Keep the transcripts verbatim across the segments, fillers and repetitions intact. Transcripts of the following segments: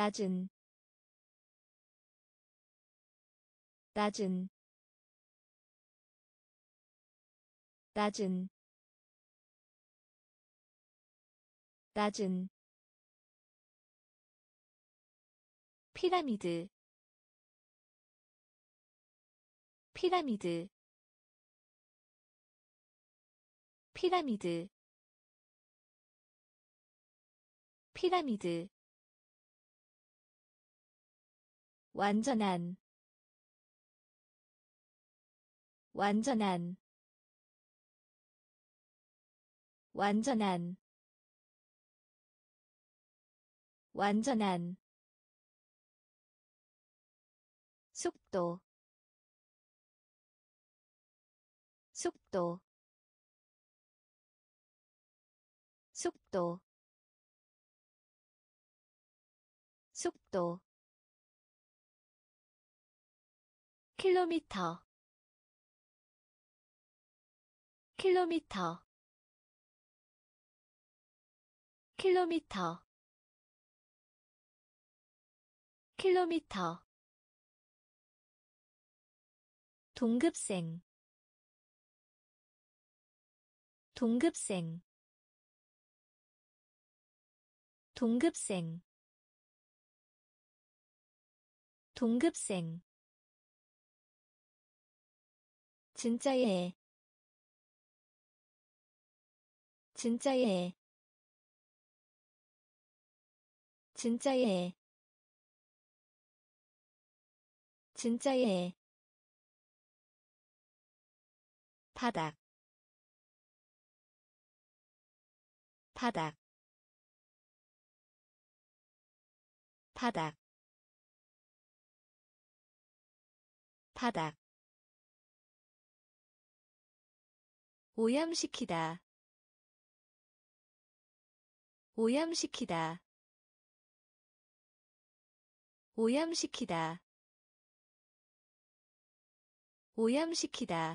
낮은 낮은 낮은 낮은 피라미드 피라미드 피라미드 피라미드 완전한 완전한 완전한 완전한 속도 속도 속도 속도 킬로미터 킬로미터 킬로미터 킬로미터 동급생 동급생 동급생 동급생 진짜예 진짜예 진짜예 진짜예 바닥 바닥 바닥 바닥 오염시키다 오염시키다 오염시키다 오염시키다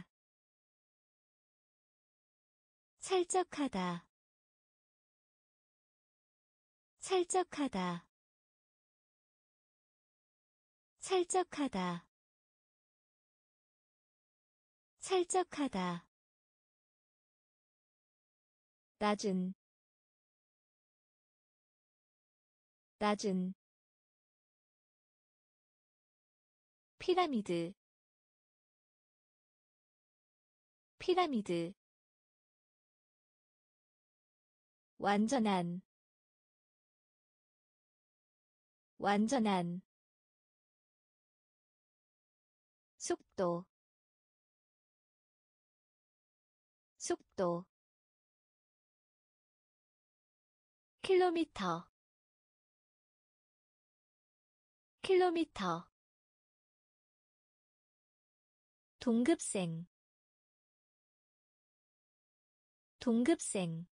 살짝하다 살짝하다 살짝하다 살짝하다 낮은 낮은 피라미드 피라미드 완전한 완전한 속도 속도 킬로미터 킬로미터 동급생 동급생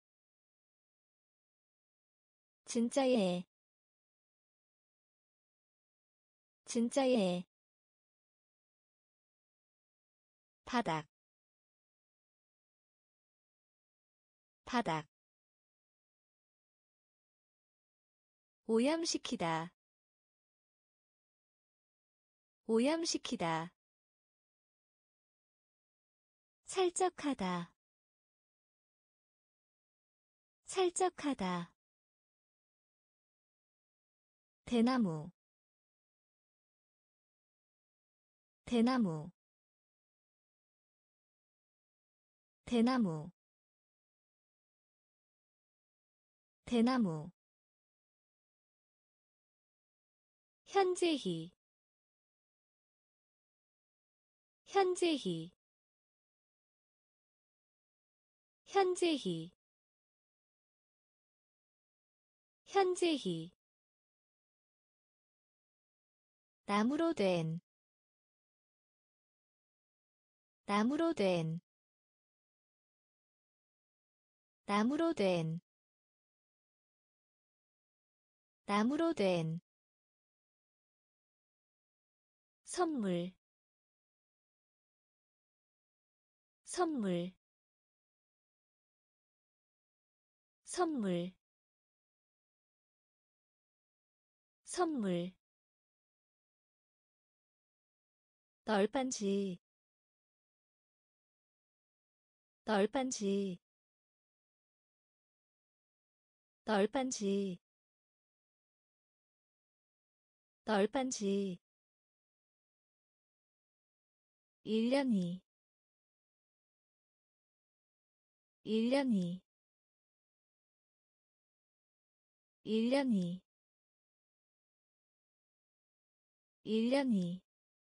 진짜예 진짜예 바닥 바닥 오염시키다 오염시키다 살짝하다 살짝하다 대나무 대나무 대나무 대나무 현재히 현재히 현재히 현재히 나무로 된 나무로 된 나무로 된 나무로 된 선물 선물 선물 선물 널빤지 널빤지 널빤지 널빤지 일 년이 일 년이 일 년이 일 년이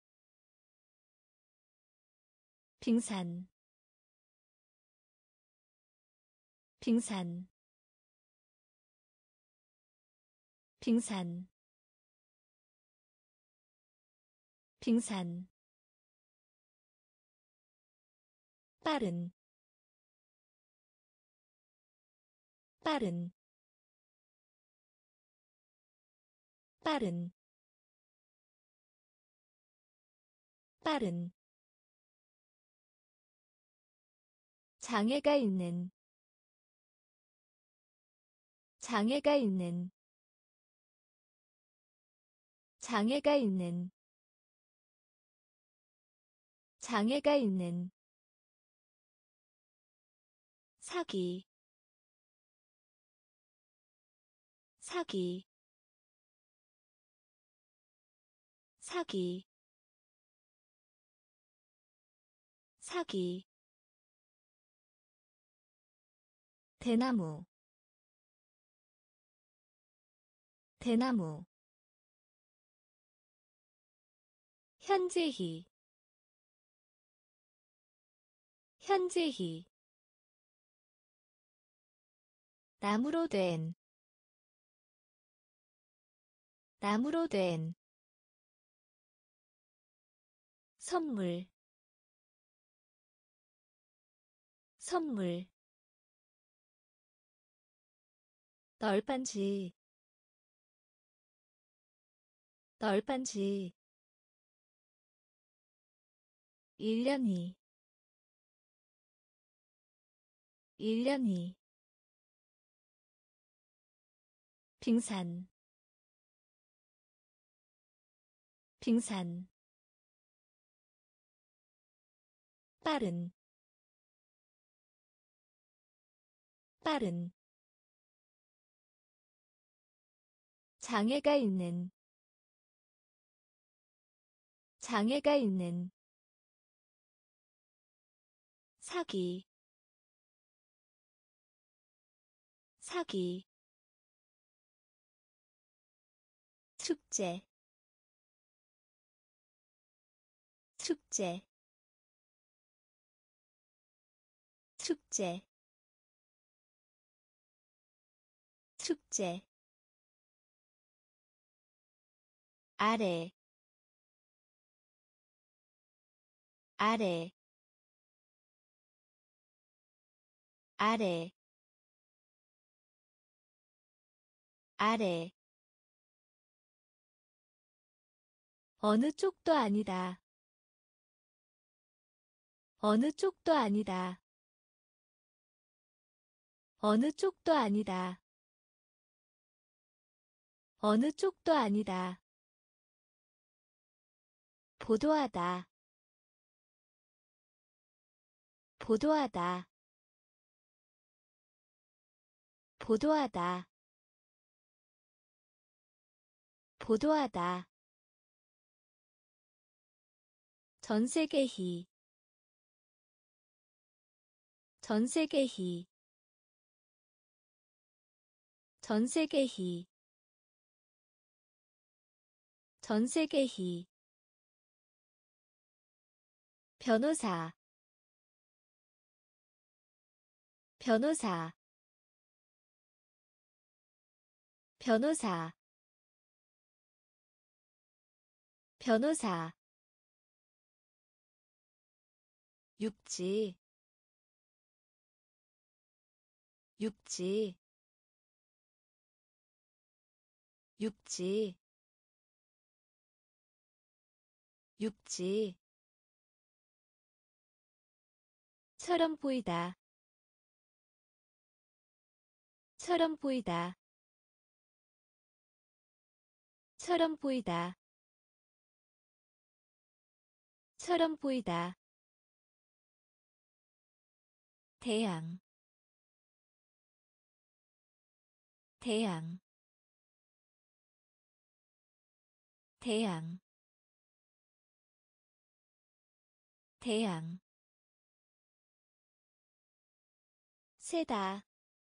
빙산 빙산 빙산 빙산 빠른 빠른 빠른 빠른 장애가 있는 장애가 있는 장애가 있는 장애가 있는 사기 사기 사기 사기 대나무 대나무 현재히 현재히 나무로 된 나무로 된 선물 선물 널빤지 널빤지 일 년이 일 년이 빙산 빙산 빠른 빠른 장애가 있는 장애가 있는 사기 사기 축제 축제 축제 축제 아래 아래 아래 아래 어느 쪽도 아니다 어느 쪽도 아니다 어느 쪽도 아니다 어느 쪽도 아니다 보도하다 보도하다 보도하다 보도하다 전세계희 전세계희 전세계희 전세계희 변호사 변호사 변호사 변호사 육지 육지 육지 육지 처럼 보이다 처럼 보이다 처럼 보이다. 처럼 보이다. 태양 태양 태양 태양 세다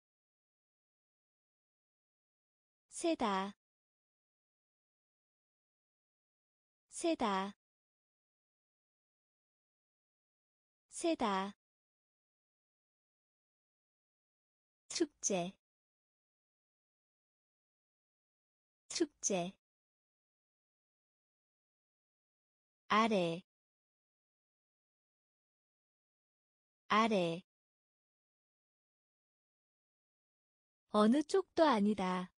세다 세다 세다 축제 축제 아래 아래 어느 쪽도 아니다.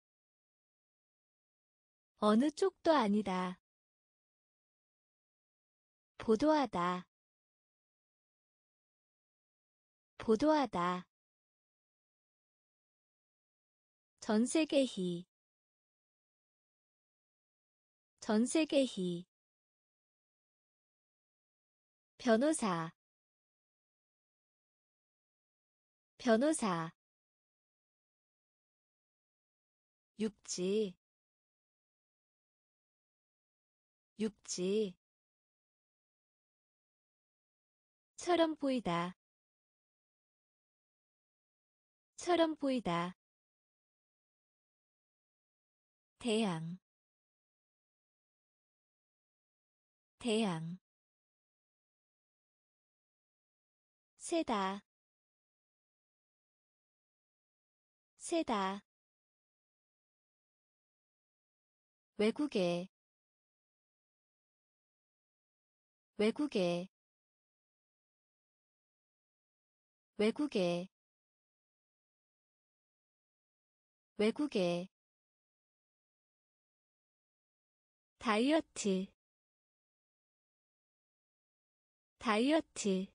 어느 쪽도 아니다. 보도하다 보도하다 전세계희 전세계희 변호사 변호사 육지 육지 처럼 보이다. 처럼 보이다. 태양 태양 세다 세다 외국에 외국에 외국에 외국에 다이어트 다이어트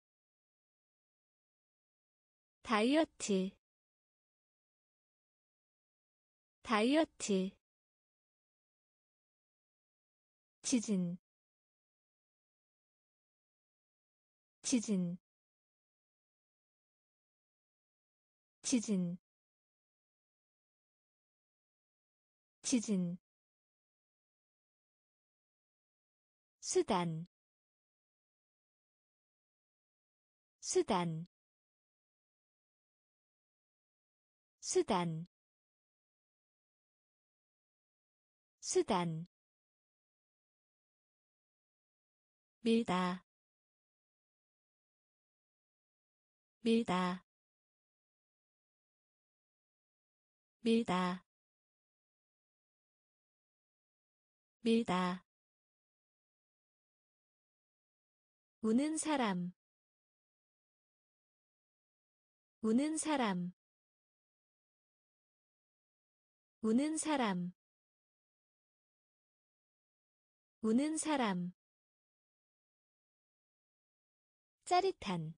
다이어트 다이어트 지진 지진 지진 지진 수단 수단 수단 수단 밀다 밀다 밀다 밀다 우는 사람 우는 사람 우는 사람 우는 사람 짜릿한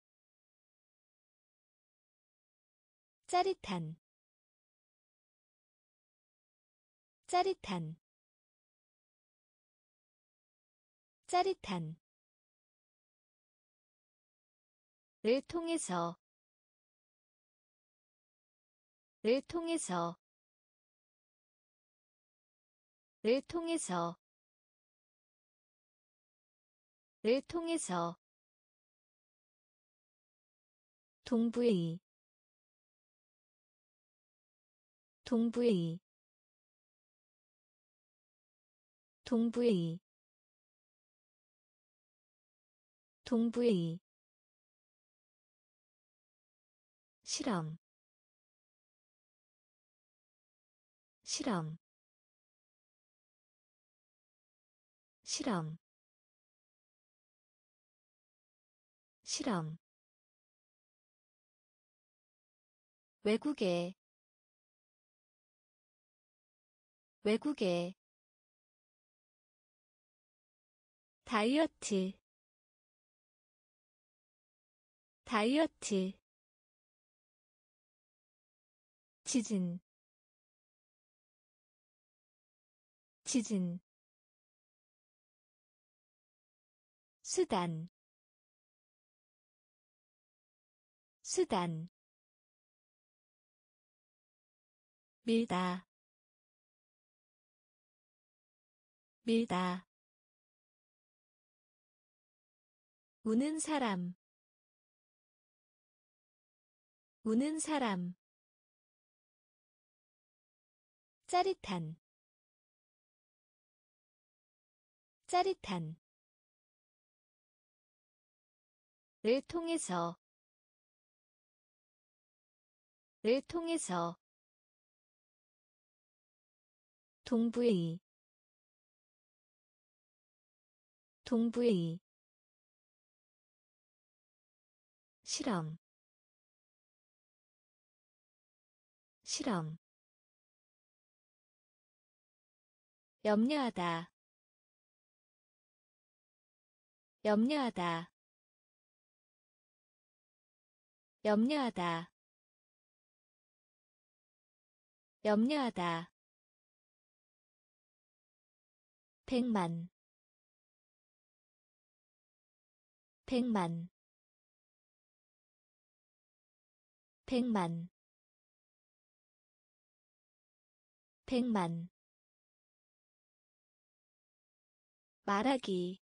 짜릿한 짜릿한 짜릿한 를 통해서 를 통해서 를 통해서 를 통해서 동부의 동부의 동부의 동부의 실험 실험 실험 실험 외국에 외국에 다이어트 다이어트 지진 지진 수단 수단 밀다 밀다 우는 사람 우는 사람 짜릿한 짜릿한 를 통해서 를 통해서 동부의 동부의 실험 실험 염려하다 염려하다 염려하다 염려하다 백만 백만 백만 백만 말하기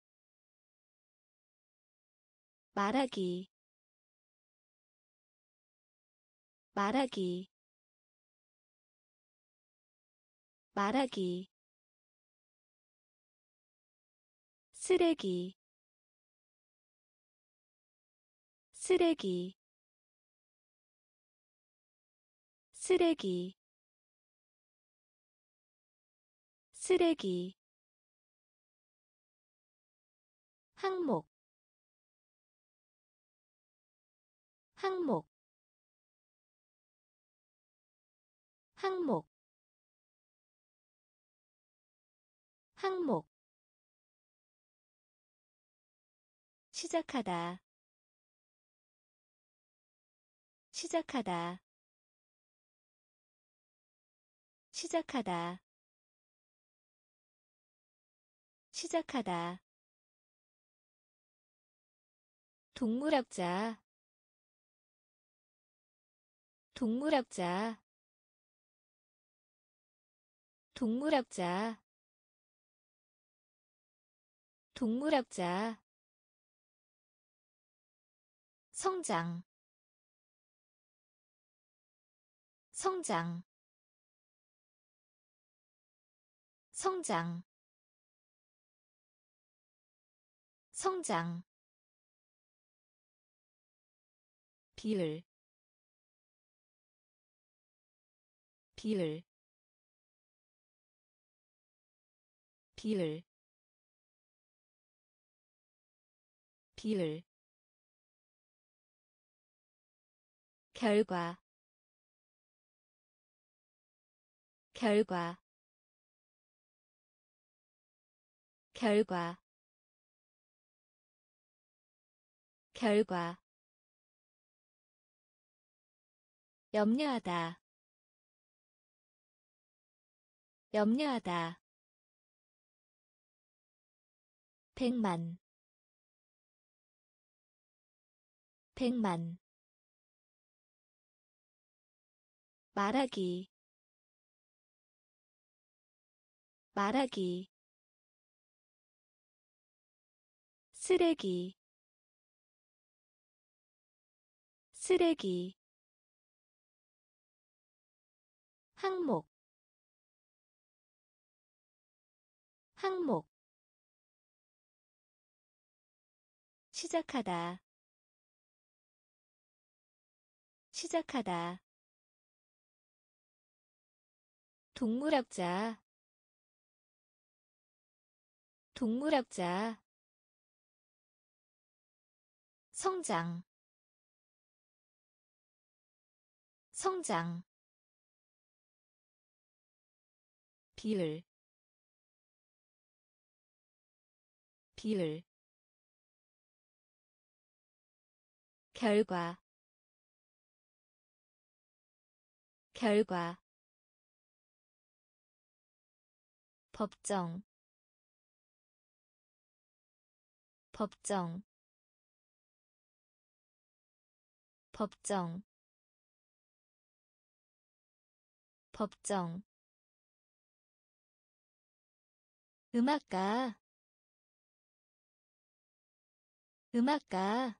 말하기 말하기 말하기 쓰레기 쓰레기 쓰레기 쓰레기 항목 항목 항목 항목 시작하다 시작하다 시작하다 시작하다 동물학자 동물학자 동물학자 동물학자 성장 성장 성장 성장 비율 비율 비율 비율 결과 결과 결과 결과 염려하다 염려하다 백만 백만 말하기 말하기 쓰레기 쓰레기 항목 항목 시작하다 시작하다 동물학자 동물학자 성장 성장 비율 비율 결과 결과 법정 법정 법정 법정 음악가 음악가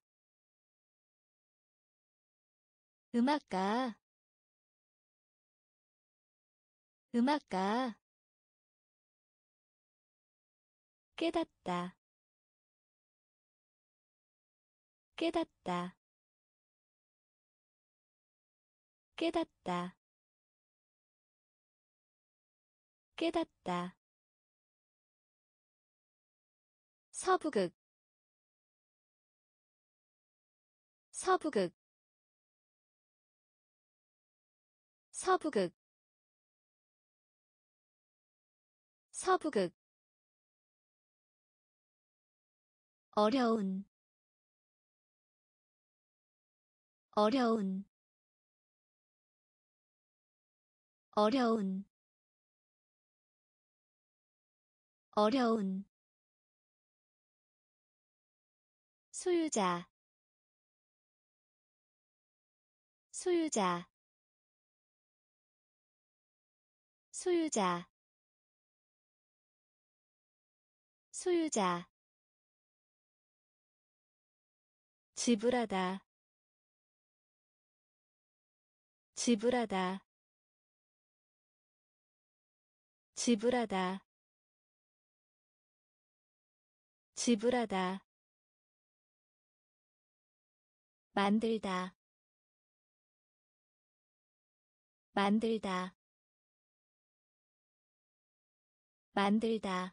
음악가 음악가 깨닫다 깨닫다 깨닫다 깨닫다 서부극 서부극 서부극 서부극 어려운 어려운 어려운 어려운 소유자 소유자 소유자 소유자 지불하다 지불하다 지불하다 지불하다 만들다 만들다 만들다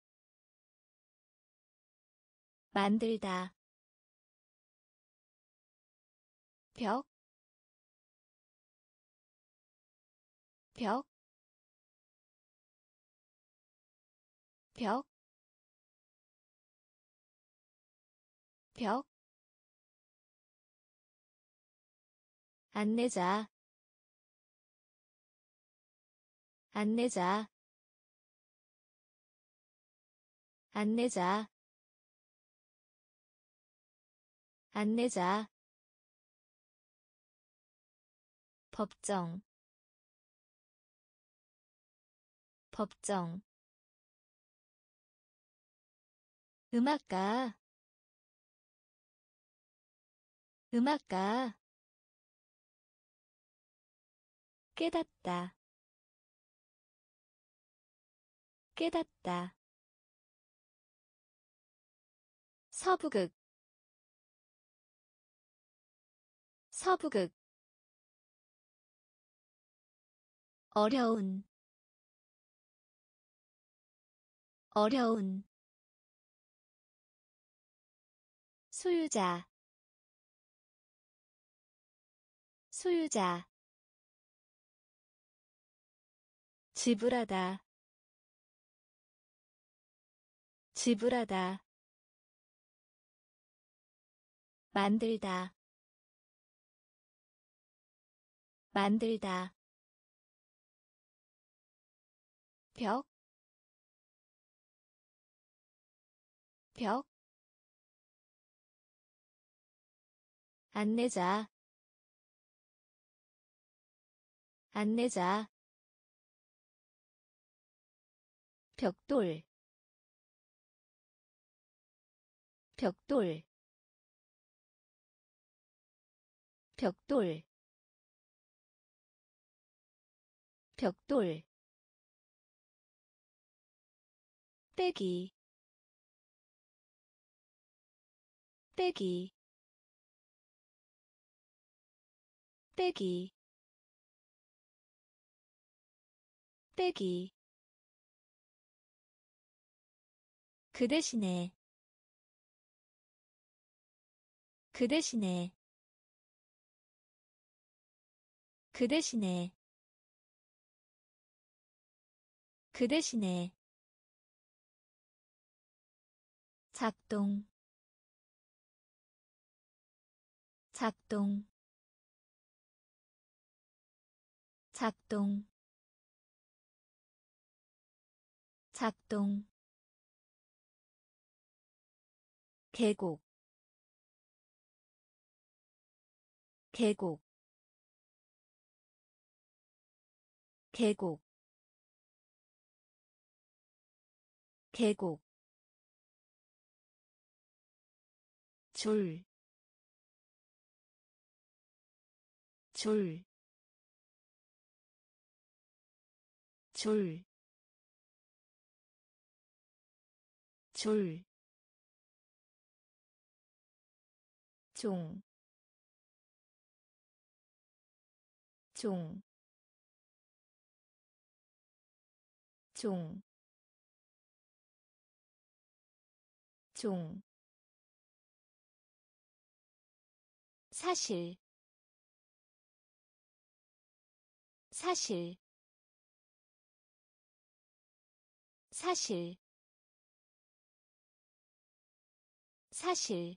만들다 벽, 벽, 벽, 벽, 안내자, 안내자, 안내자, 안내자, 법정, 법정, 음악가, 음악가, 깨닫다, 깨닫다, 서부극, 서부극, 어려운, 어려운, 소유자, 소유자, 지불하다, 지불하다, 만들다, 만들다, 벽, 벽, 안내자, 안내자, 벽돌, 벽돌, 벽돌, 벽돌, 빼기, 빼기, 빼기, 빼기, 그 대신에, 그 대신에, 그 대신에, 그 대신에, 작동, 작동, 작동, 작동 계곡 계곡 계곡 계곡 줄, 줄, 줄, 줄, 종, 종, 종, 종, 사실, 사실, 사실, 사실,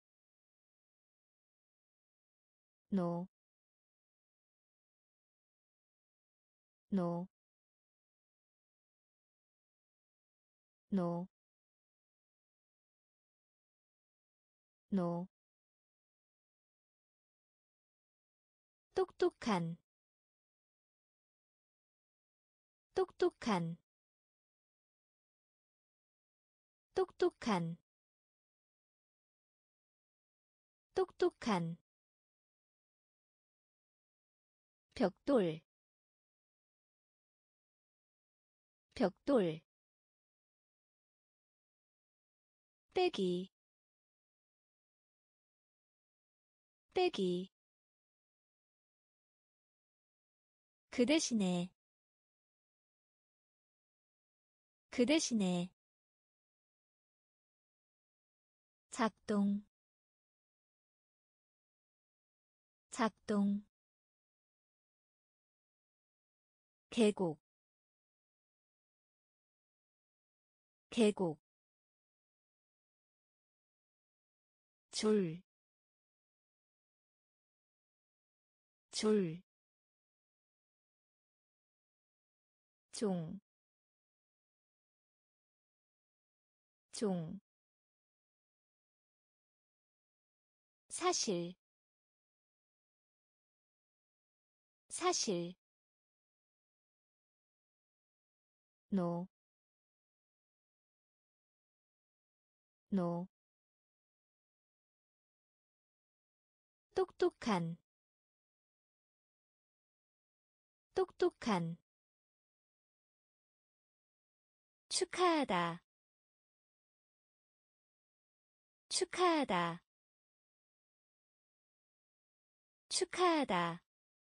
노, 노, 노, 노, 똑똑한, 똑똑한, 똑똑한, 똑똑한, 벽돌, 벽돌, 떼기, 떼기, 그 대신에, 그 대신에, 작동, 작동, 계곡, 계곡, 줄, 줄, 종, 종, 사실, 사실, 노, 노, 똑똑한, 똑똑한, 축하하다, 축하하다, 축하하다,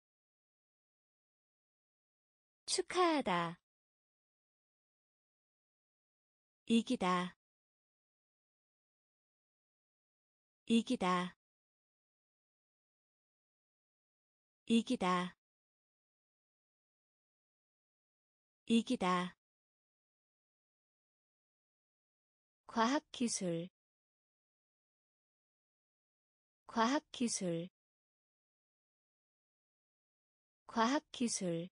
축하하다, 이기다, 이기다, 이기다, 이기다, 과학기술, 과학기술, 과학기술,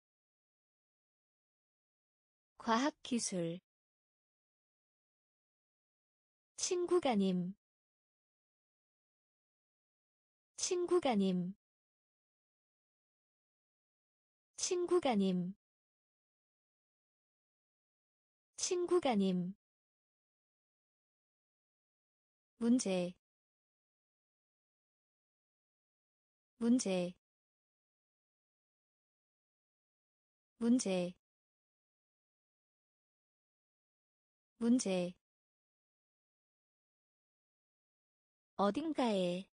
과학기술, 친구가님, 친구가님, 친구가님, 친구가님, 문제, 문제, 문제, 문제, 어딘가에,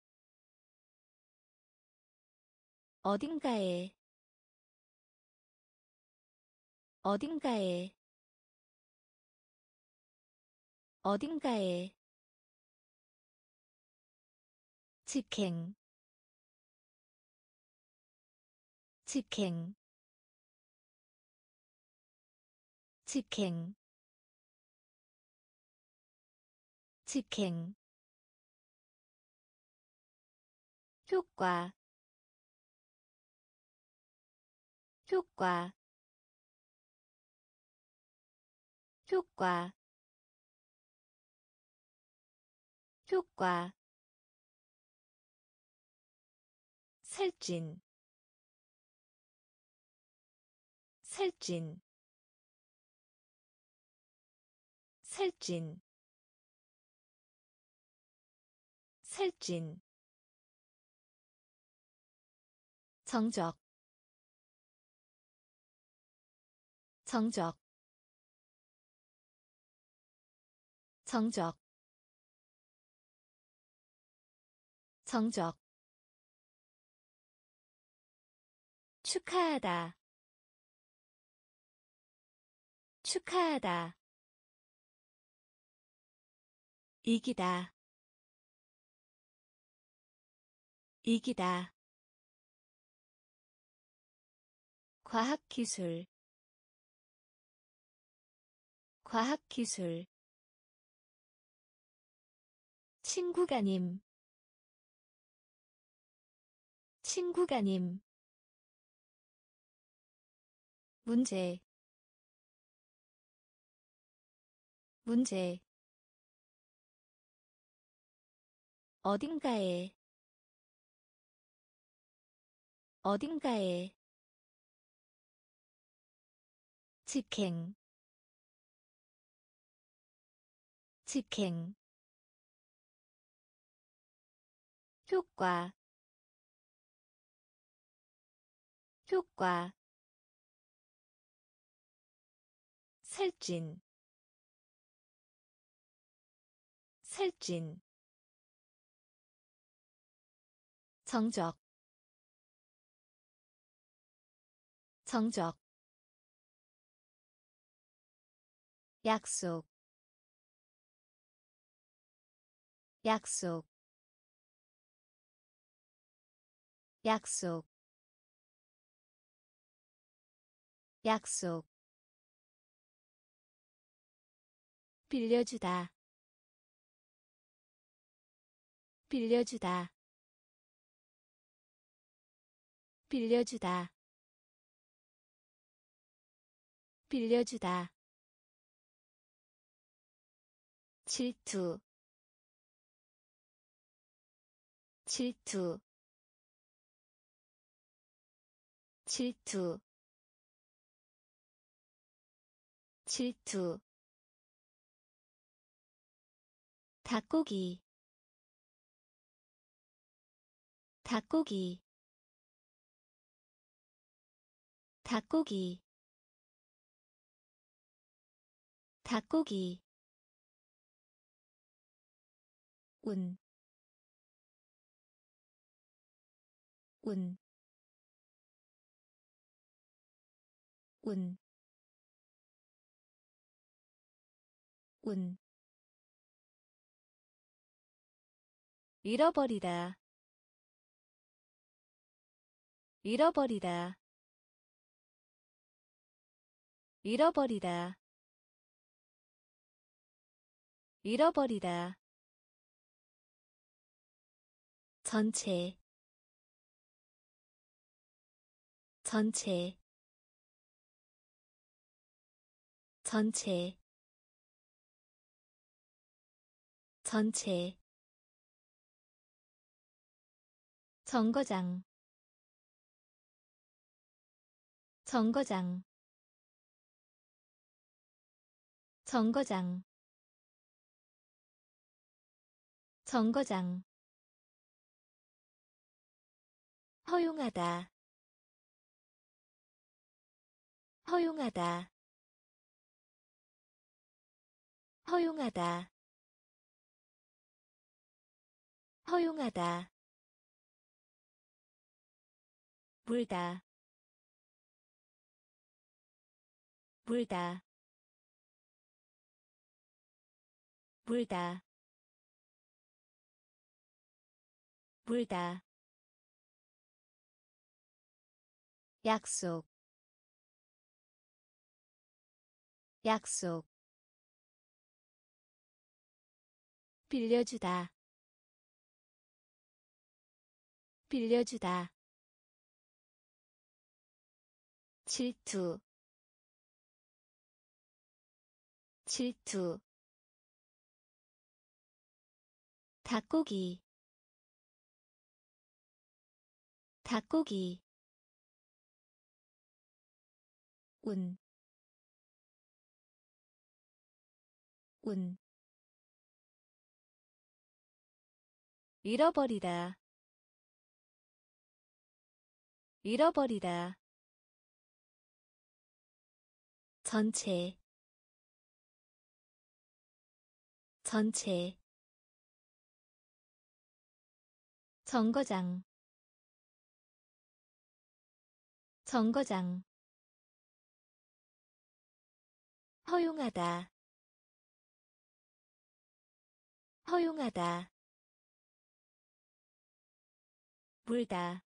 어딘가에, 어딘가에, 어딘가에, 직행, 직행, 직행, 직행, 효과, 효과, 효과 효과 살찐 살찐 살찐 살찐 정적 정적 정적 정적 축하하다 축하하다 이기다 이기다 과학기술 과학기술 친구가님 친구가님 문제 문제 어딘가에 어딘가에 직행 직행 효과 효과 살찐 살찐 정적 정적 약속 약속 약속 약속 빌려주다 빌려주다 빌려주다 빌려주다 질투 질투 질투 질투 닭고기 닭고기 닭고기 닭고기 운, 운, 운, 운. 잃어버리다 잃어버리다 잃어버리다 잃어버리다 전체 전체 전체 전체 정거장 정거장 정거장 정거장 허용하다 허용하다 허용하다 허용하다 물다 물다 물다 물다 약속 약속 빌려주다 빌려주다 질투 질투 닭고기 닭고기 운, 운 잃어버리다 잃어버리다 전체 전체 정거장 정거장 허용하다 허용하다 물다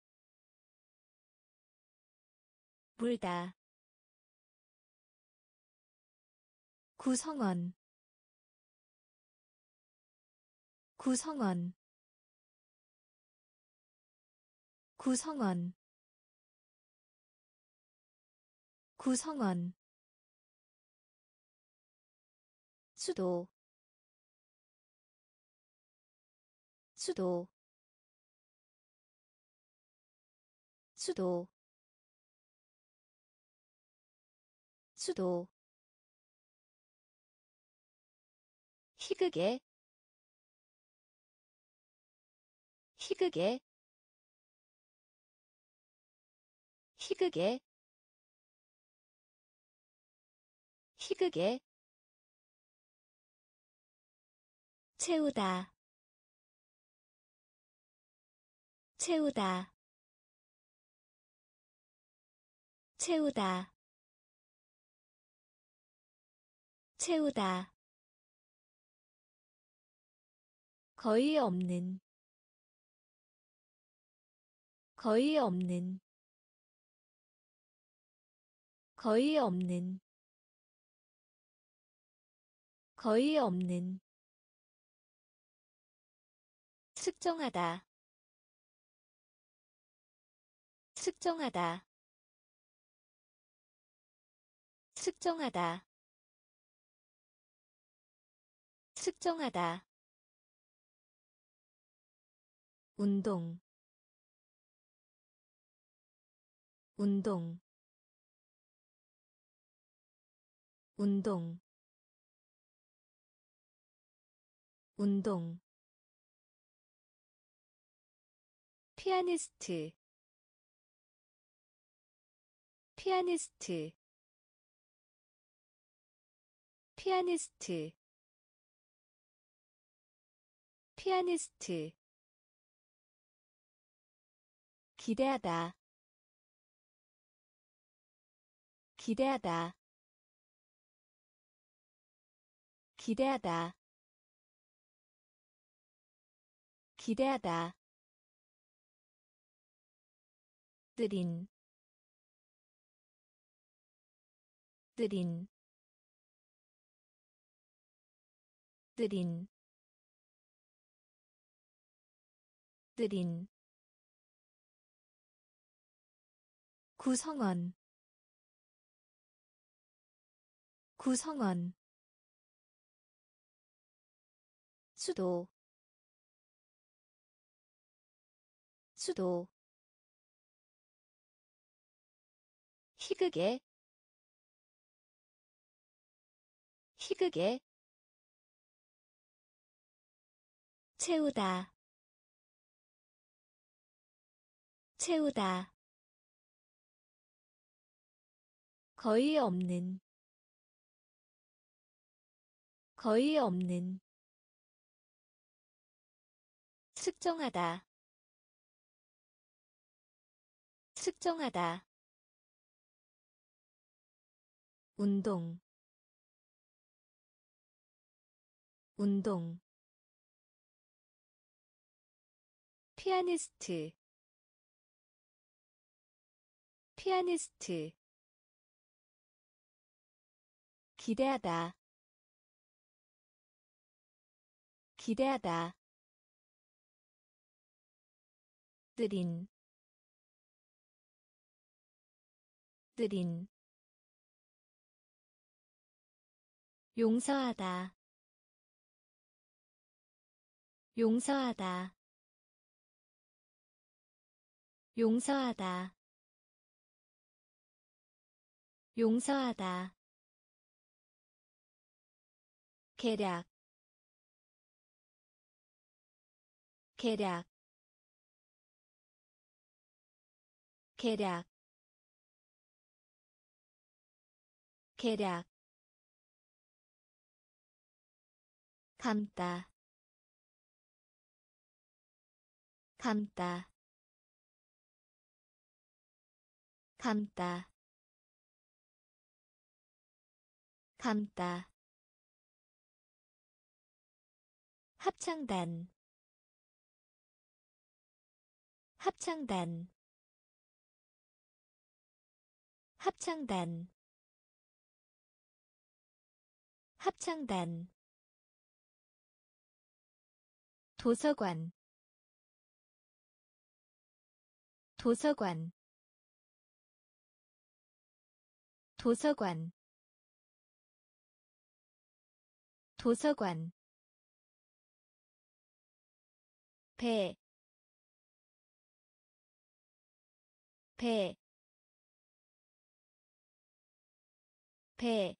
물다 구성원 구성원 구성원 구성원 수도 수도 수도 수도 희극의 희극의 희극의 희극의 채우다 채우다 채우다 채우다 거의 없는 거의 없는 거의 없는 거의 없는 측정하다 측정하다 측정하다 측정하다 운동 운동 운동 운동 피아니스트 피아니스트 피아니스트 피아니스트 기대하다 기대하다 기대하다 기대하다 느린 느린 느린 느린 구성원 구성원 수도 수도 희극의 희극의 채우다 채우다 거의 없는 거의 없는 측정하다 측정하다 운동 운동 피아니스트 피아니스트 기대하다 기대하다 느린 느린 용서하다, 용서하다, 용서하다, 용서하다. 계략, 계략, 계략, 계략. 감다, 감다, 감다, 감다. 합창단, 합창단, 합창단, 합창단. 도서관, 도서관, 도서관, 도서관. 배, 배, 배,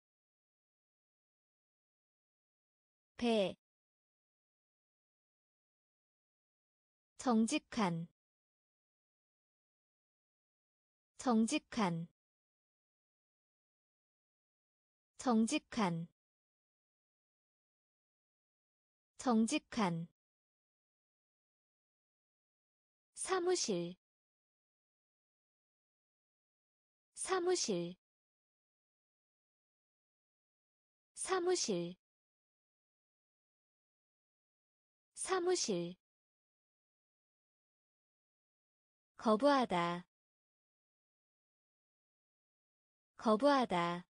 배. 정직한, 정직한, 정직한, 정직한. 사무실, 사무실, 사무실, 사무실. 거부하다, 거부하다,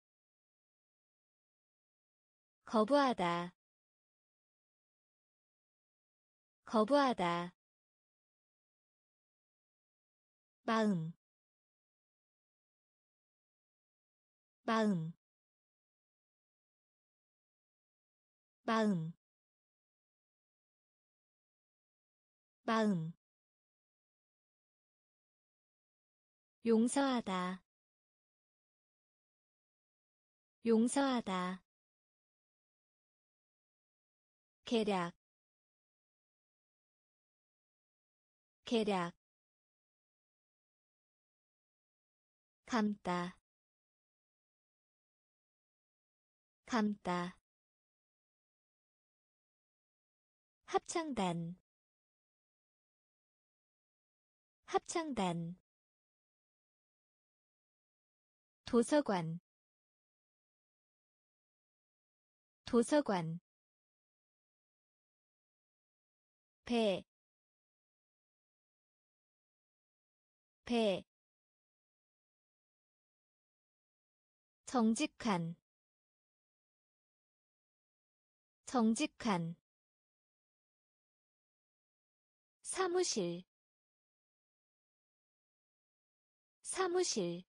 거부하다, 거부하다. 마음, 마음, 마음, 마음. 용서하다, 용서하다. 계략, 계략. 감다, 감다. 합창단, 합창단. 도서관, 도서관. 배, 배. 정직한, 정직한. 사무실, 사무실.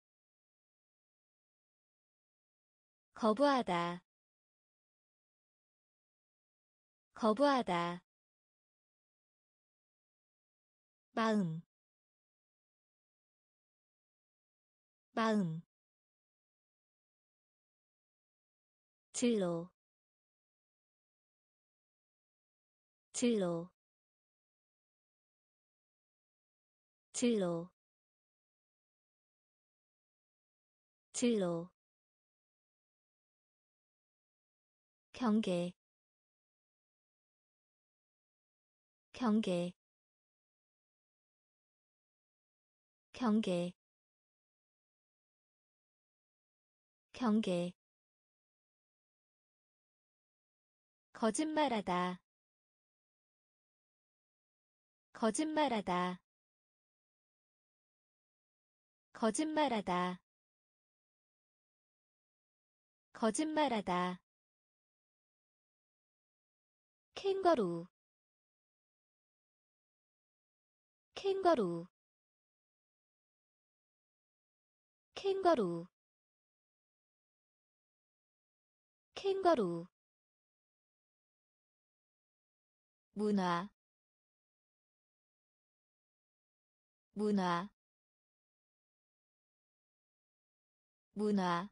거부하다, 거부하다. 마음, 마음. 진로, 진로, 진로, 진로. 경계, 경계, 경계, 경계. 거짓말하다, 거짓말하다, 거짓말하다, 거짓말하다. 캥거루, 캥거루, 캥거루. 캥거루 문화 문화 문화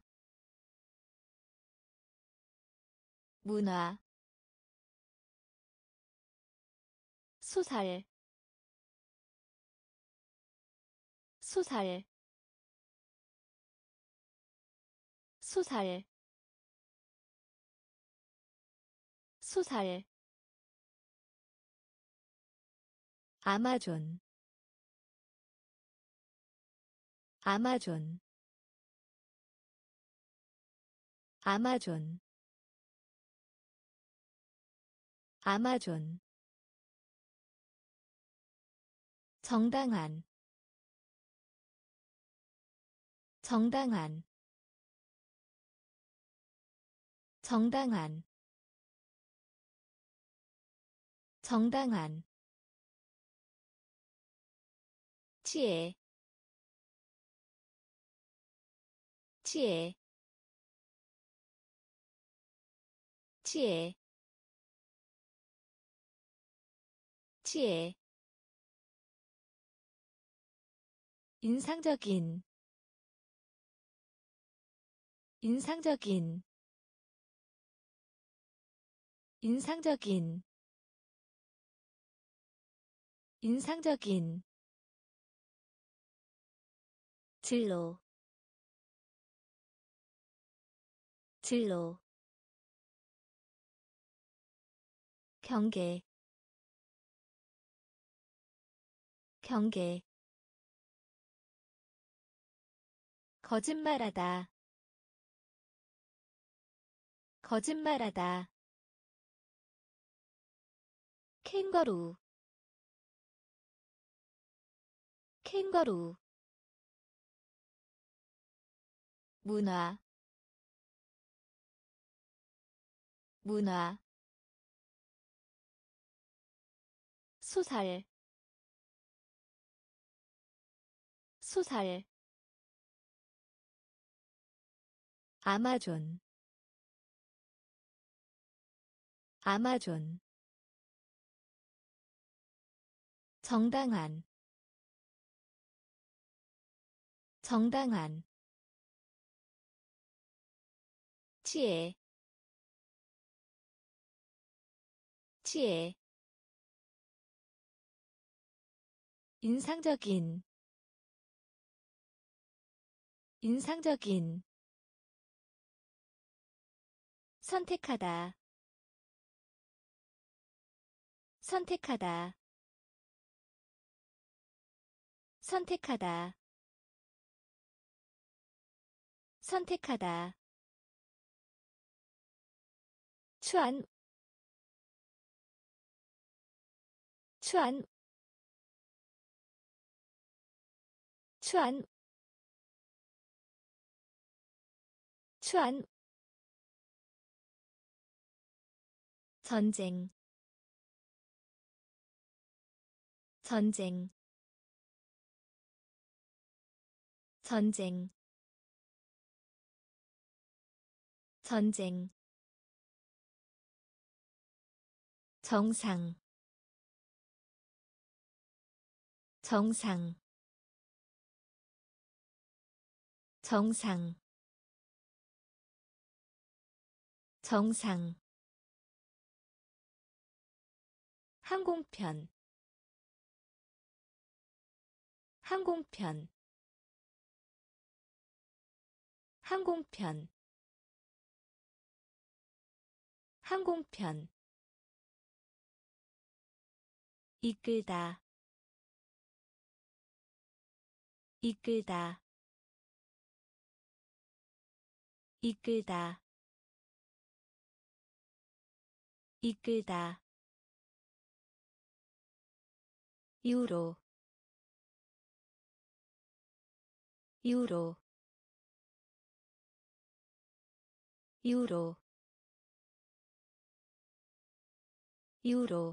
문화 소살 소살 소살 소살 아마존 아마존 아마존 아마존 정당한 정당한 정당한 정당한 지혜 지혜 지혜 지혜 인상적인 인상적인 인상적인 인상적인 진로 진로 경계 경계 거짓말하다 거짓말하다 캥거루 캥거루 문화 문화 소살 소살 아마존 아마존 정당한 정당한 지혜 지혜 인상적인 인상적인 선택하다 선택하다 선택하다 선택하다 추안 추안 추안 추안 전쟁 전쟁 전쟁 전쟁 정상 정상 정상 정상 항공편 항공편 항공편 항공편 이끌다 이끌다 이끌다 이끌다 유로 유로 유로 유로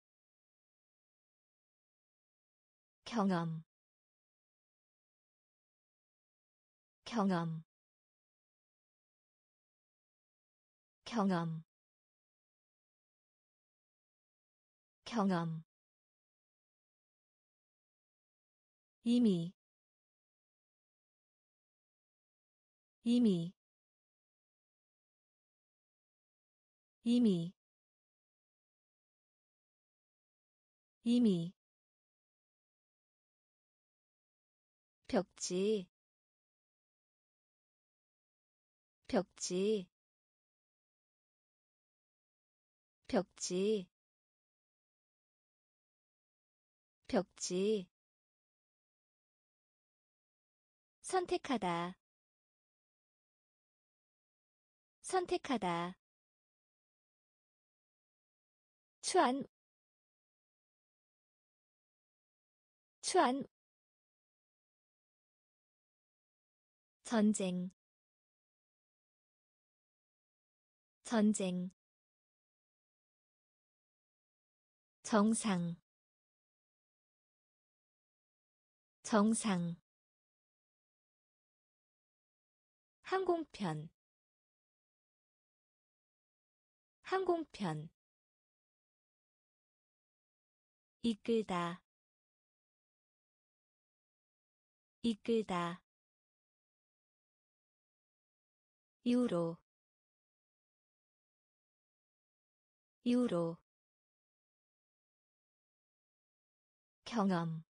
경험 경험 경험 경험 이미 이미 이미 이미 벽지 벽지 벽지 벽지 선택하다 선택하다 추안 추안 전쟁 전쟁 정상 정상 항공편 항공편 이끌다 이끌다 유로 유로 경험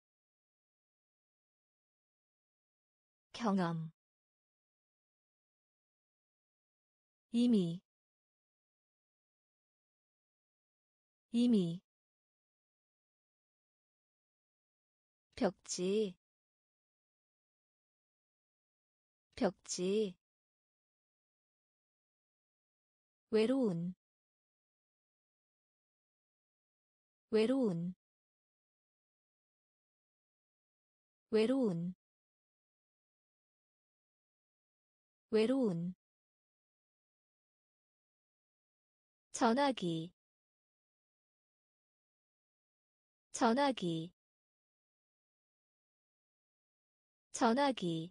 경험 이미 이미 벽지 벽지 외로운 외로운 외로운 외로운 전화기 전화기 전화기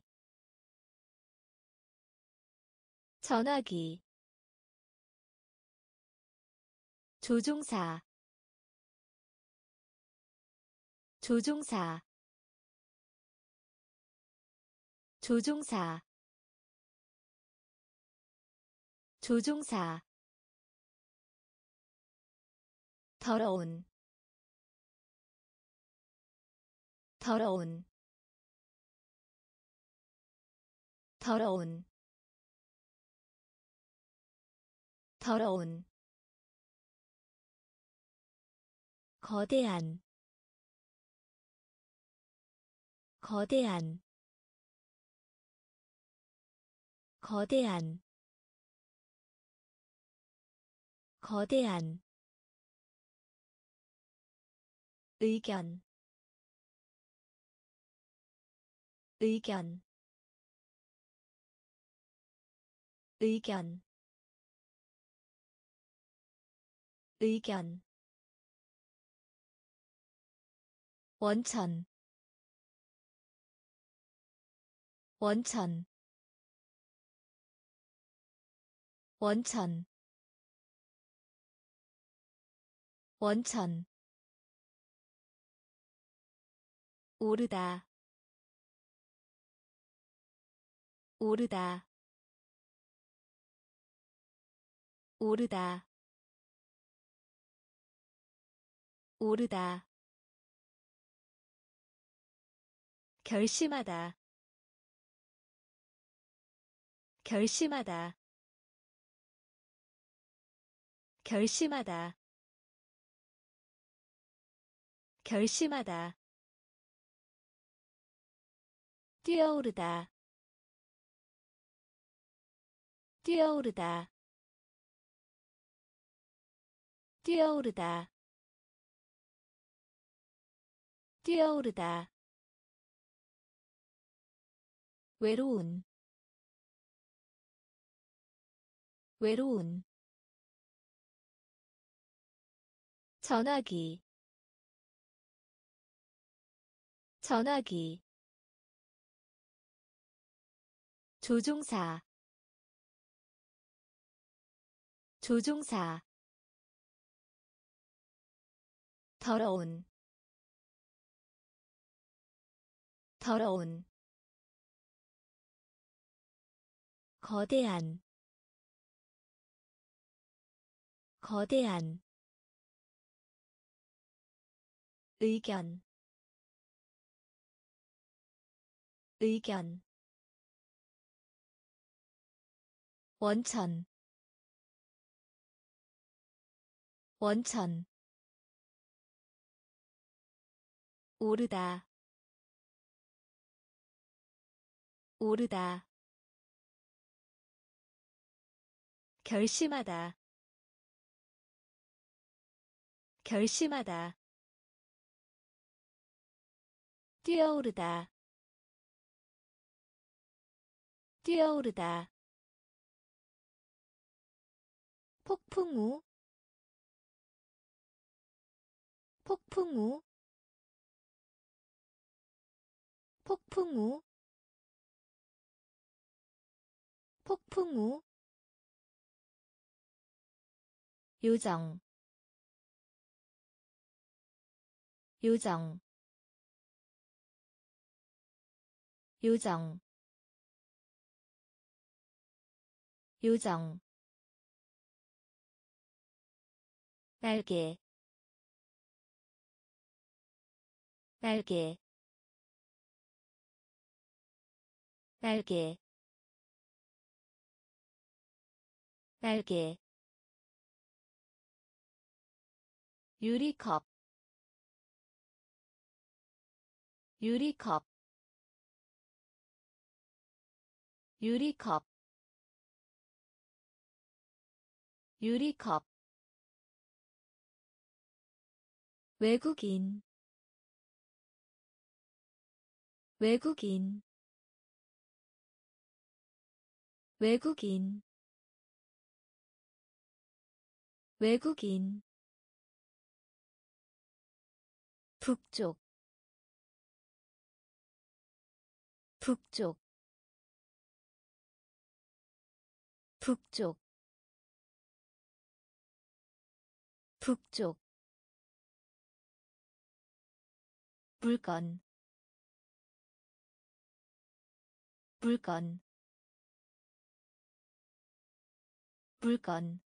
전화기 조종사 조종사 조종사 조종사 더러운 더러운 더러운 더러운 거대한 거대한 거대한 거대한 의견 의견 의견 의견 원천 원천 원천 원천 오르다 오르다 오르다 오르다 결심하다 결심하다 결심하다 결심하다 뛰어오르다 뛰어오르다 뛰어오르다 뛰어오르다 외로운 외로운 전화기 전화기 조종사 조종사 더러운 더러운 거대한 거대한 의견 의견 원천 원천 오르다 오르다 결심하다 결심하다 뛰어오르다 뛰어오르다 폭풍우 폭풍우 폭풍우 폭풍우 요정 요정 요정 요정 날개 날개 날개 날개 유리컵 유리컵 유리컵 유리컵 외국인 외국인 외국인 외국인 북쪽 북쪽 북쪽 북쪽 물건 물건 물건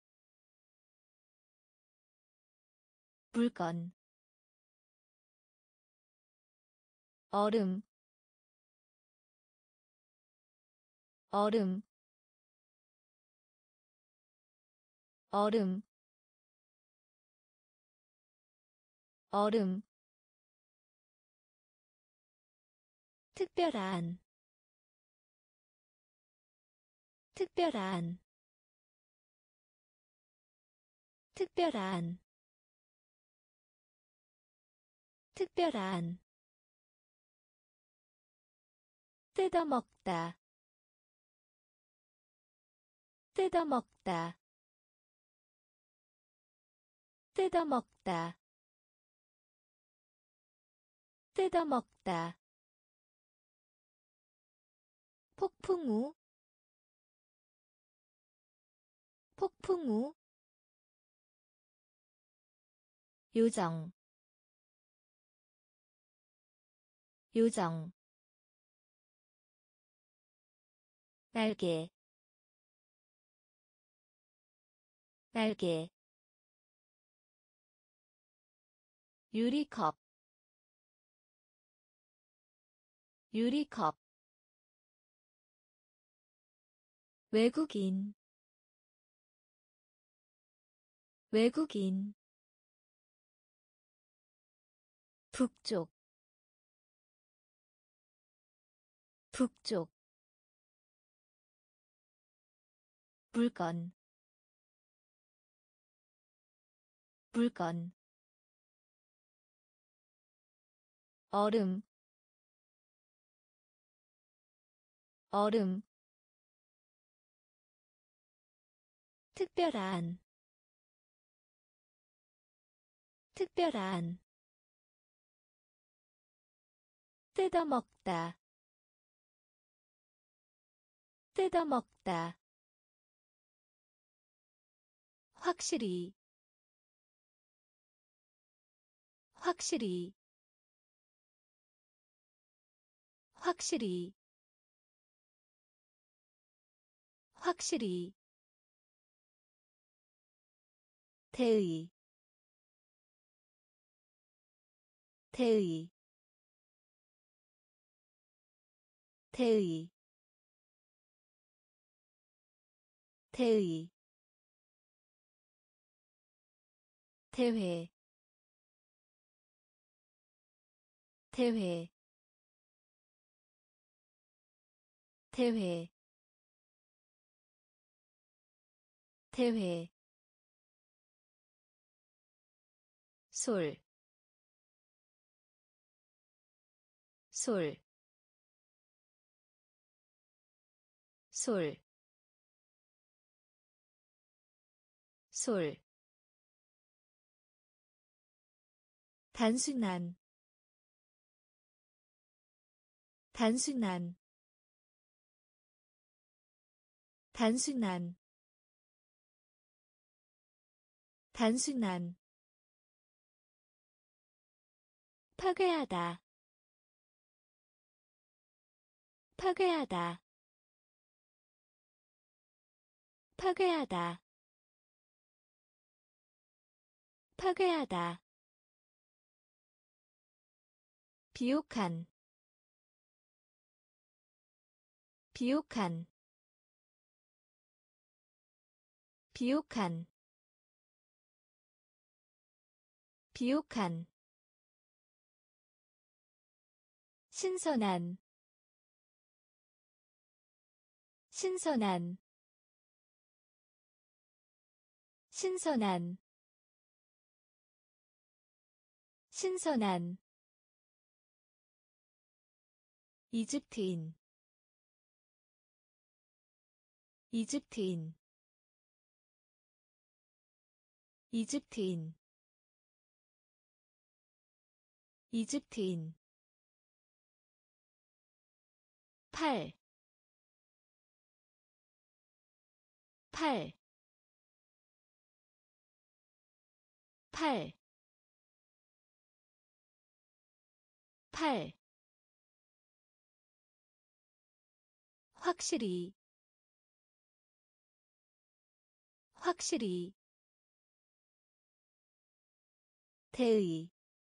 물건 얼음 얼음 얼음 얼음 특별한 특별한 특별한 특별한 뜯어먹다 뜯어먹다 뜯어먹다 뜯어먹다 폭풍우 폭풍우 요정 요정 날개 날개 유리컵 유리컵 외국인 외국인 북쪽 북쪽 물건 물건 얼음 얼음 특별한 특별한 뜯어먹다 뜯어먹다 확실히 확실히 확실히 확실히 대의 대의 대의 대의 대회 대회 대회 대회 솔, 솔, 솔, 솔. 단순한, 단순한, 단순한, 단순한. 파괴하다, 파괴하다, 파괴하다, 파괴하다. 비옥한, 비옥한, 비옥한, 비옥한. 신선한, 신선한, 신선한, 신선한. 이집트인, 이집트인, 이집트인, 이집트인. 팔, 팔, 팔, 팔. 확실히, 확실히. 대의,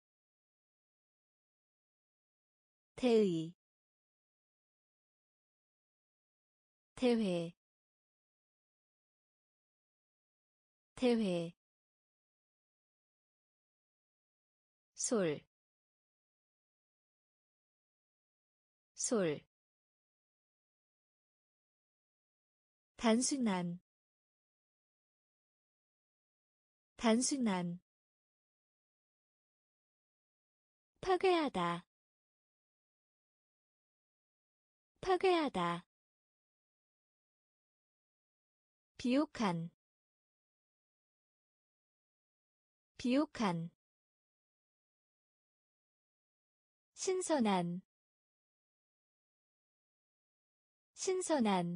대의. 대회, 대회. 솔, 솔. 단순한, 단순한. 파괴하다, 파괴하다. 비옥한, 비옥한. 신선한, 신선한.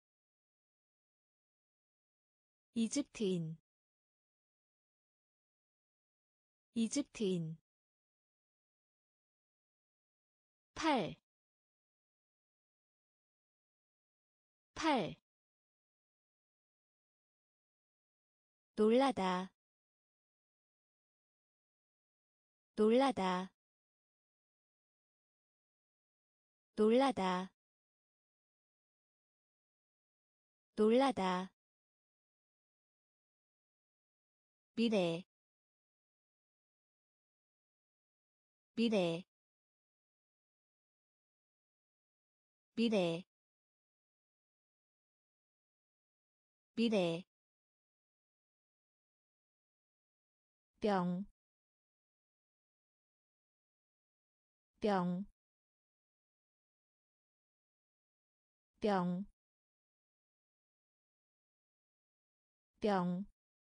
이집트인, 이집트인. 팔, 팔. 놀라다, 놀라다, 놀라다, 놀라다. 미래, 미래, 미래, 미래. 뿅, 뿅, 뿅, 뿅.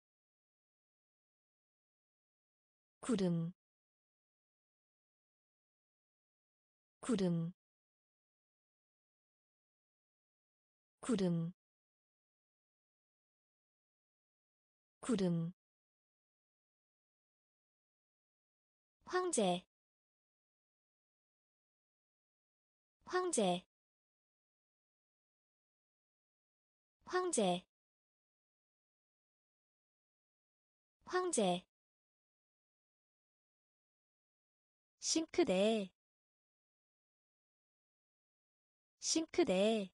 구름, 구름, 구름, 구름 황제 황제 황제 황제 싱크대 싱크대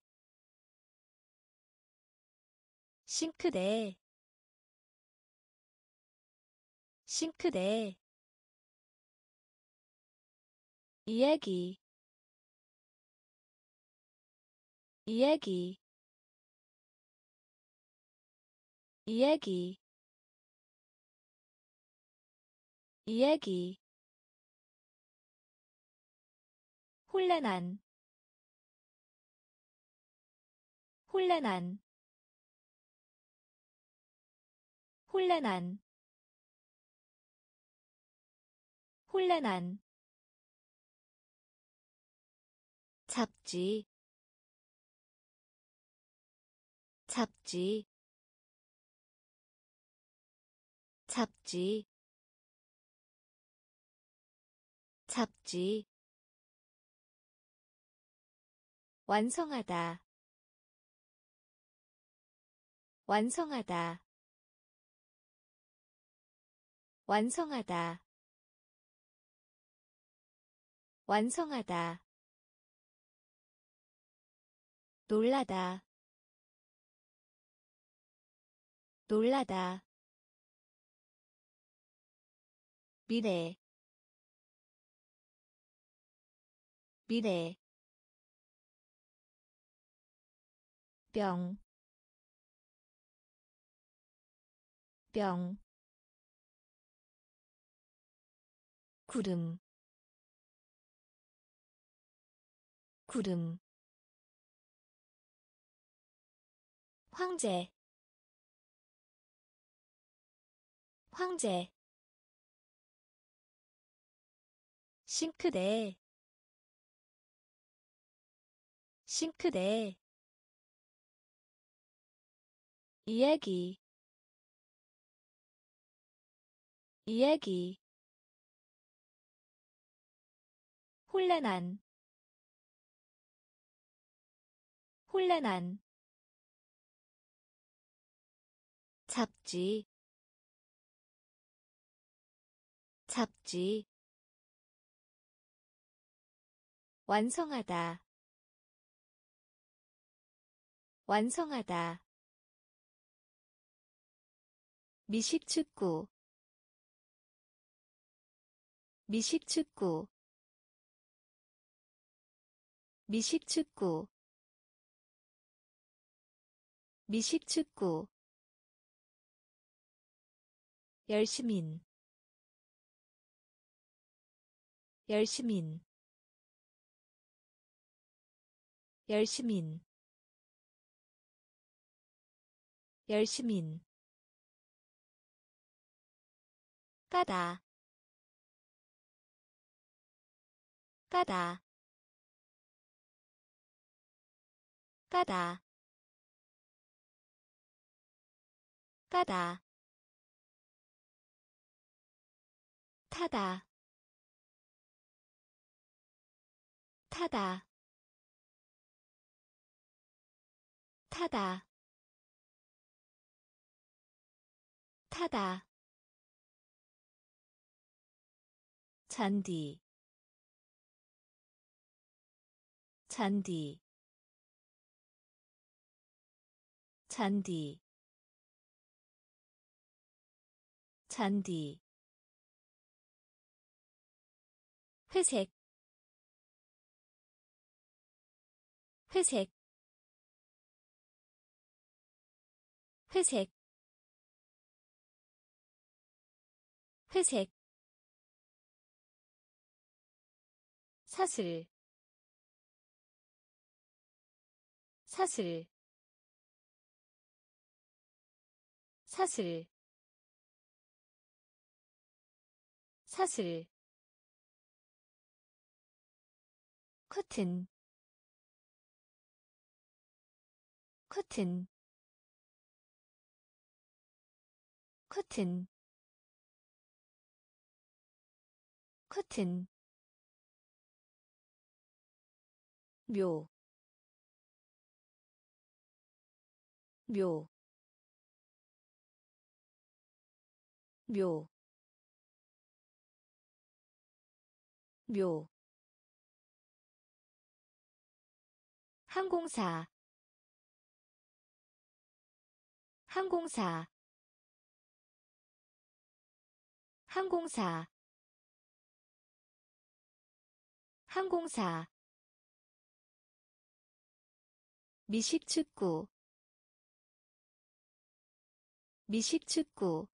싱크대 싱크대 이야기 이야기 이야기 이야기 혼란한 혼란한 혼란한 혼란한 잡지 잡지 잡지 잡지 완성하다 완성하다 완성하다 완성하다 놀라다 놀라다 미래 미래 병, 병, 구름, 구름, 황제, 황제, 싱크대, 싱크대, 이야기, 이야기, 혼란한, 혼란한, 잡지, 잡지, 완성하다, 완성하다, 미식축구, 미식축구, 미식축구, 미식축구, 열시민, 열시민, 열시민, 열시민, 까다, 까다, 까다, 까다, 타다, 타다, 타다, 타다, 잔디, 잔디, 잔디, 잔디, 회색, 회색, 회색, 회색, 사슬, 사슬, 사슬, 사슬, 커튼, 커튼, 커튼 커튼 묘, 묘, 묘, 묘. 항공사, 항공사, 항공사, 항공사. 미식축구, 미식축구.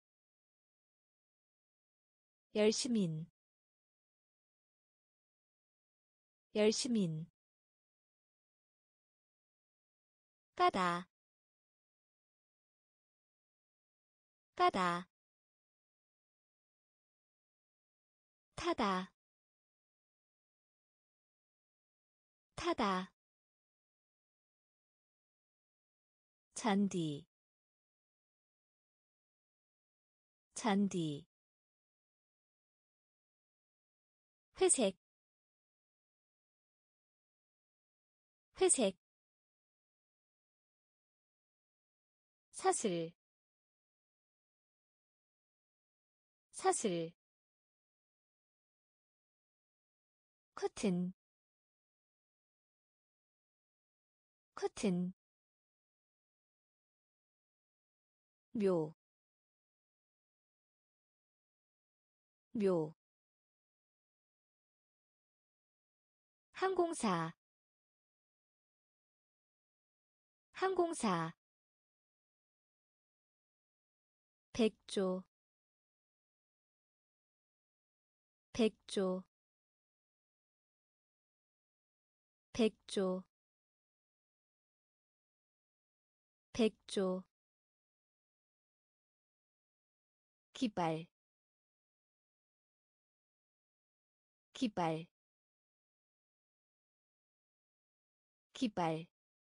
열시민, 열시민. 까다, 까다. 타다, 타다. 잔디, 잔디. 회색, 회색. 사슬, 사슬. 커튼, 커튼. 묘, 묘. 항공사, 항공사. 백조, 백조, 백조, 백조. 기발, 기발, 기발,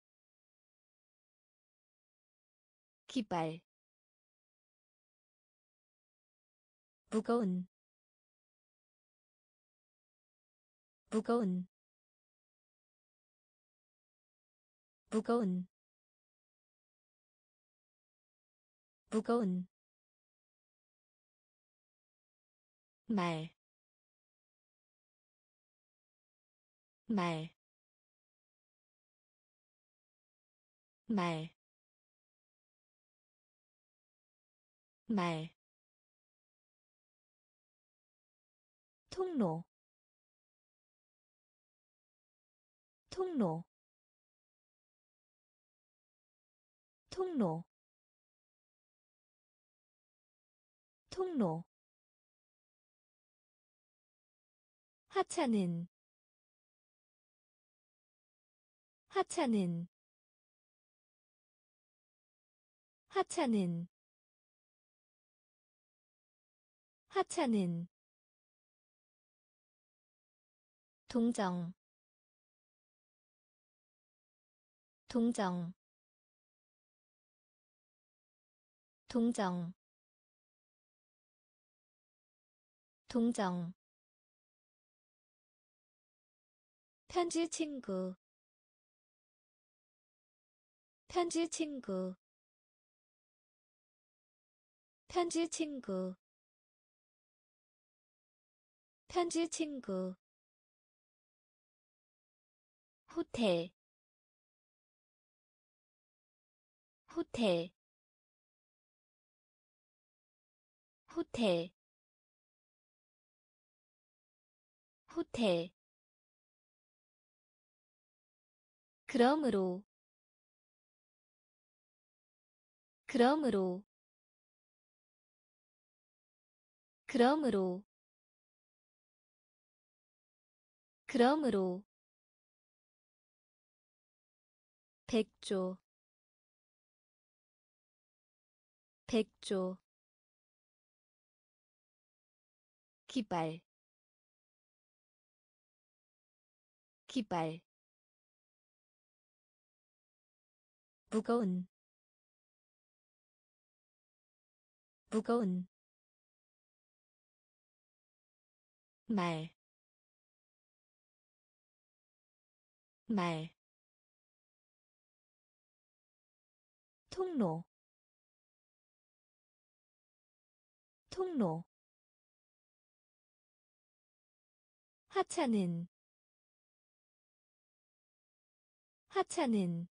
기발. 무거운, 무거운, 무거운, 무거운. 말, 말, 말, 말. 통로, 통로, 통로, 통로. 하찮은, 하찮은, 하찮은, 하찮은. 동정, 동정, 동정, 동정. 편지 친구, 편지 친구, 편지 친구, 편지 친구. 호텔, 호텔, 호텔, 호텔. 그러므로, 그러므로, 그러므로, 그러므로. 백조, 백조. 기발, 기발. 무거운, 무거운 말, 말, 통로, 통로, 하찮은, 하찮은,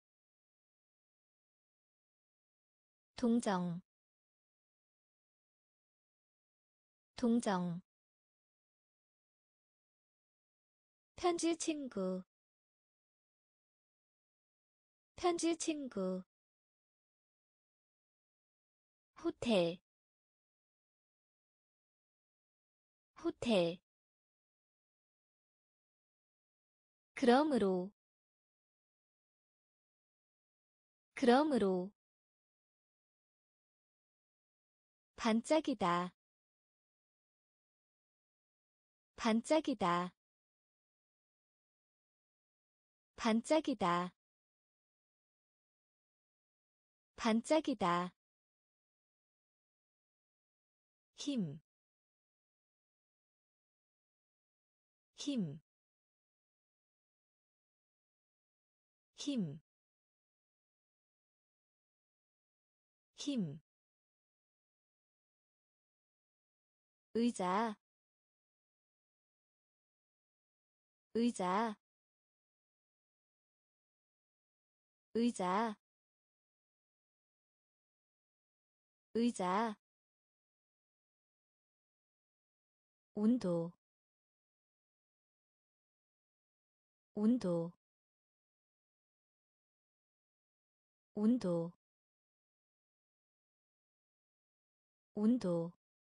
동정, 동정, 편지 친구, 편지 친구, 호텔, 호텔, 그러므로, 그러므로, 반짝이다, 반짝이다, 반짝이다, 반짝이다, 힘, 힘, 힘, 힘, 의자, 의자, 의자, 의자, 온도, 온도, 온도, 온도,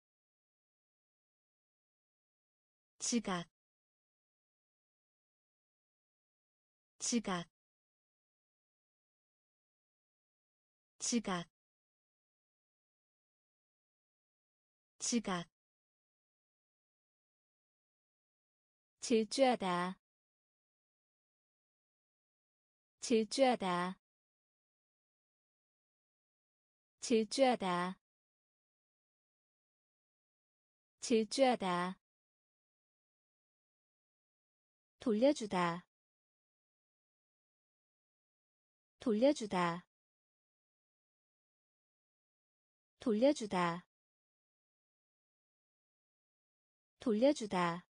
지각, 지각, 지각, 지각, 질주하다, 질주하다, 질주하다, 질주하다, 돌려주다, 돌려주다, 돌려주다, 돌려주다,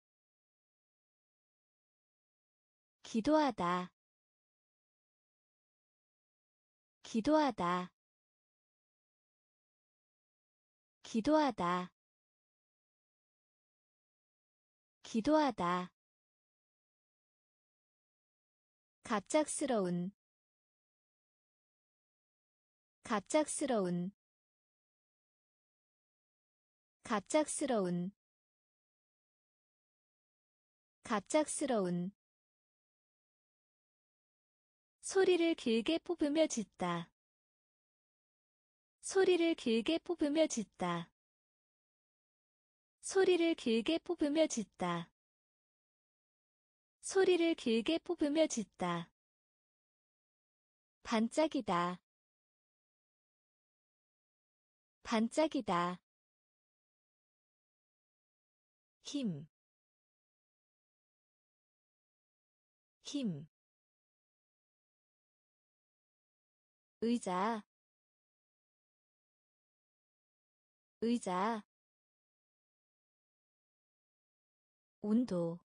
기도하다, 기도하다, 기도하다, 기도하다, 갑작스러운, 갑작스러운, 갑작스러운, 갑작스러운, 소리를 길게 뽑으며 짖다, 소리를 길게 뽑으며 짖다, 소리를 길게 뽑으며 짖다, 소리를 길게 뽑으며 짖다, 반짝이다, 반짝이다, 힘, 힘, 의자, 의자, 온도,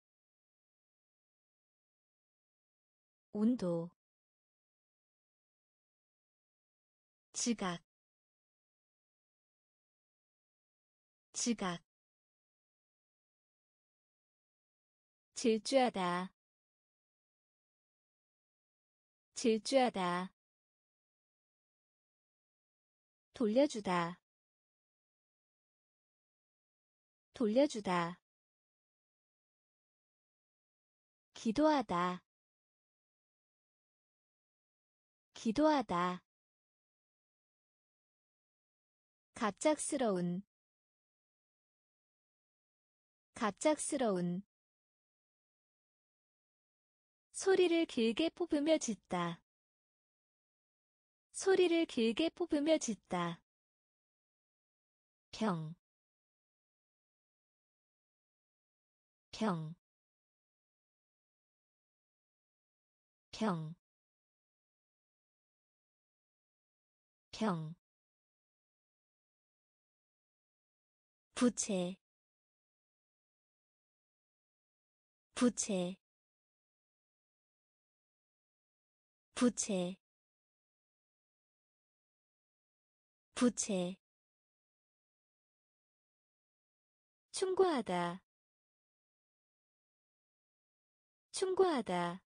온도, 지각, 지각, 질주하다, 질주하다, 돌려주다, 돌려주다, 기도하다, 기도하다, 갑작스러운, 갑작스러운, 소리를 길게 뽑으며 짖다, 소리를 길게 뽑으며 짖다, 평, 평, 평, 평, 부채, 부채, 부채, 부채, 충고하다, 충고하다,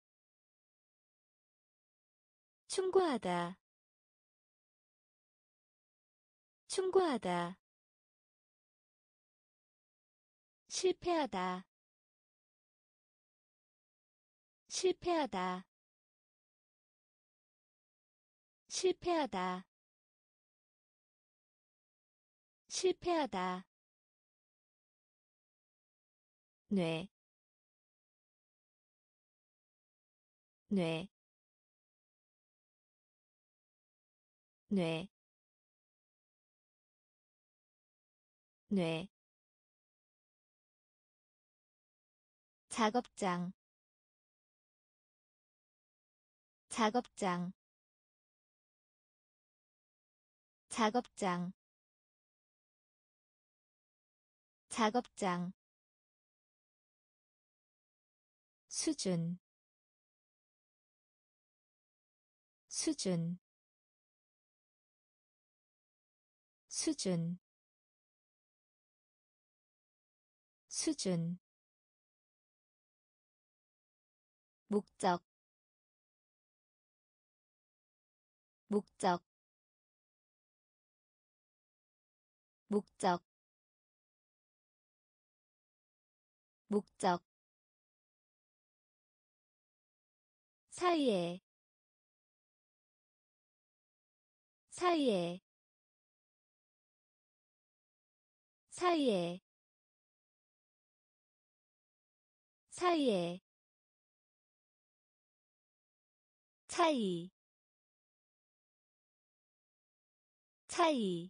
충고하다, 충고하다, 실패하다, 실패하다, 실패하다, 실패하다, 뇌, 뇌, 뇌, 뇌, 작업장, 작업장, 작업장, 작업장, 수준, 수준, 수준, 수준, 목적, 목적, 목적, 목적, 사이에, 사이에, 사이에, 사이에, 차이, 차이,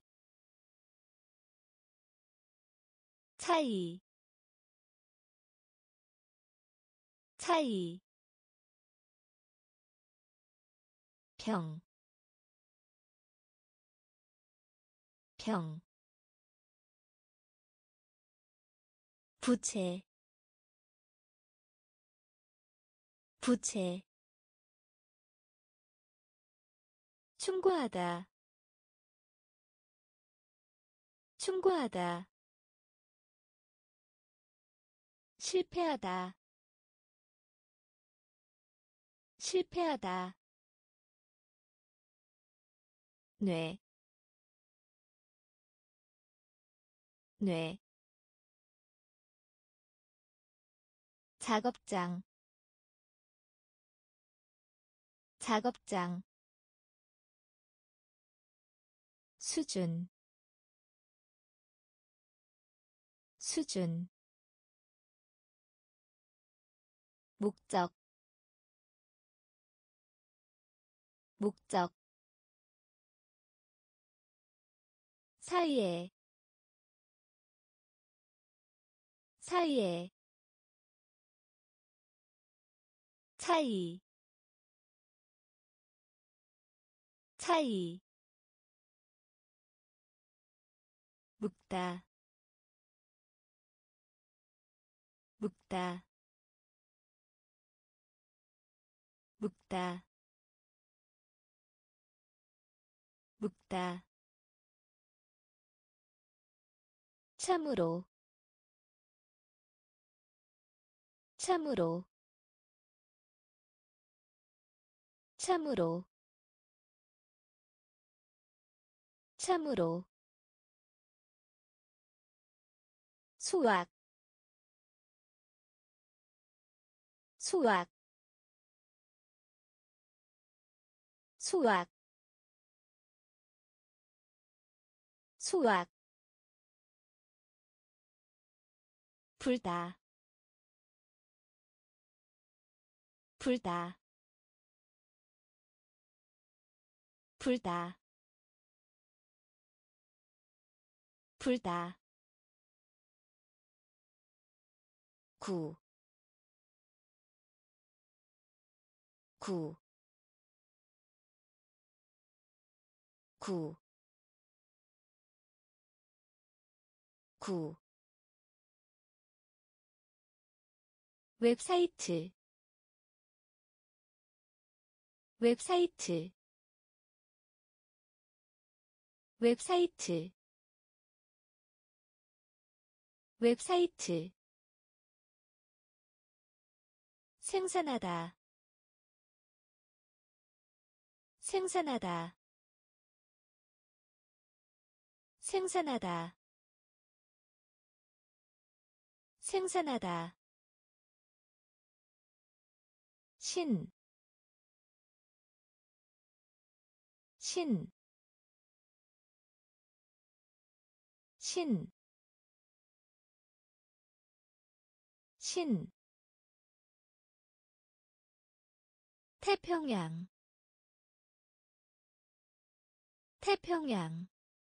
차이, 차이, 평, 평, 부채, 부채, 충고하다, 충고하다, 실패하다, 실패하다, 뇌, 뇌, 작업장, 작업장, 수준, 수준, 목적, 목적, 사이에, 사이에, 차이, 차이, 묵다, 묵다, 묵다, 묵다, 참으로, 참으로, 참으로, 참으로, 수학, 수학, 수학, 수학, 불다, 불다, 불다, 불다 구, 구, 구, 구 웹사이트 웹사이트 웹사이트 웹사이트 생산하다 생산하다 생산하다 생산하다 신, 신, 신, 신 태평양 태평양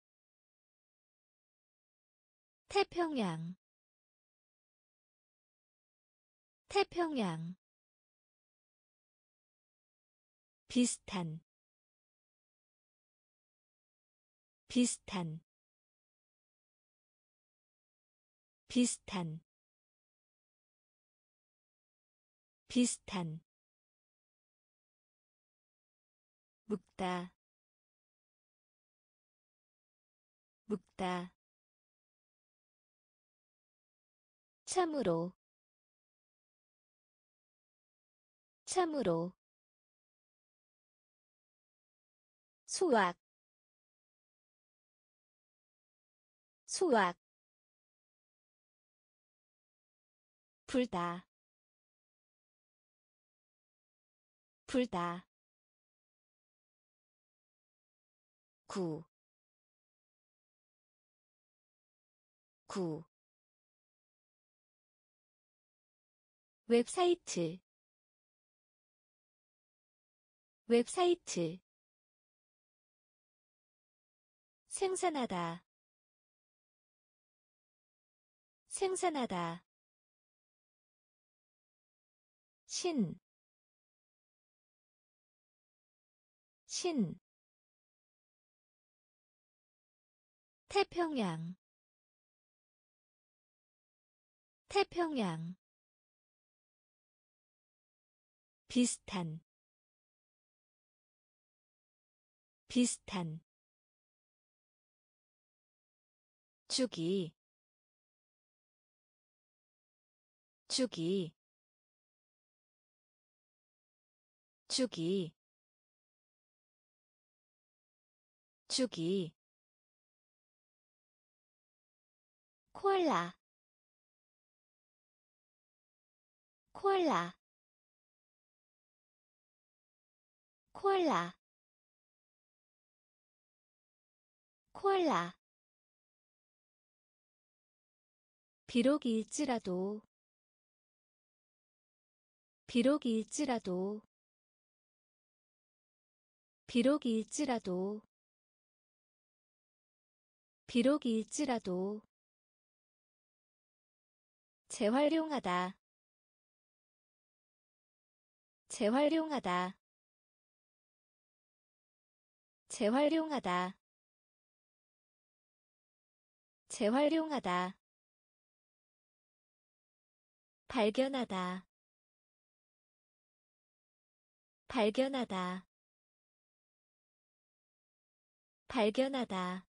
태평양 태평양 비슷한 비슷한 비슷한 비슷한 묵다 묵다 참으로 참으로 수학 수학 불다 불다 구, 구 웹사이트 웹사이트 생산하다 생산하다 신, 신 태평양 태평양 비슷한 비슷한 주기 주기 주기 주기 콜라 콜라 콜라 콜라 비록일지라도 비록일지라도 비록일지라도 비록일지라도 재활용하다 재활용하다 재활용하다 재활용하다 발견하다 발견하다 발견하다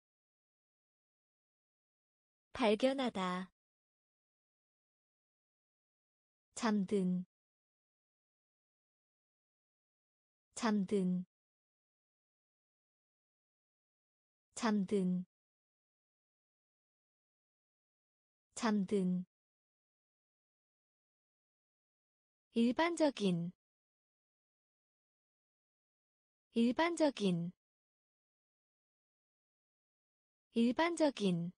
발견하다 잠든 잠든 잠든 잠든 일반적인 일반적인 일반적인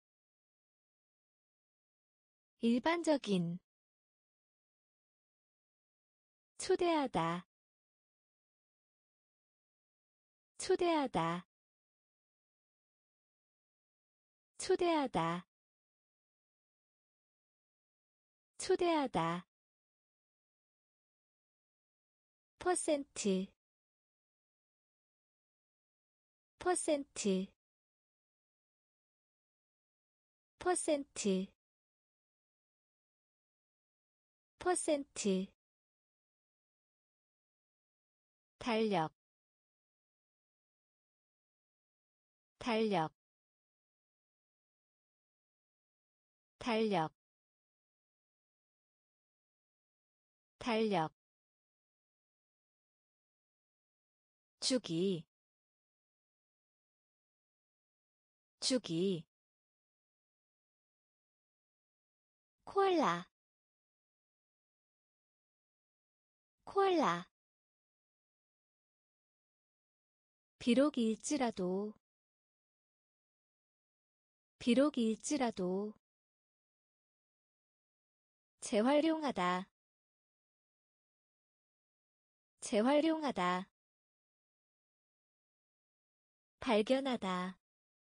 일반적인 초대하다 초대하다 초대하다 초대하다 퍼센트 퍼센트 퍼센트 퍼센트 달력 달력 달력 달력 주기 주기 콜라 콜라 비록일지라도 비록일지라도 재활용하다 재활용하다 발견하다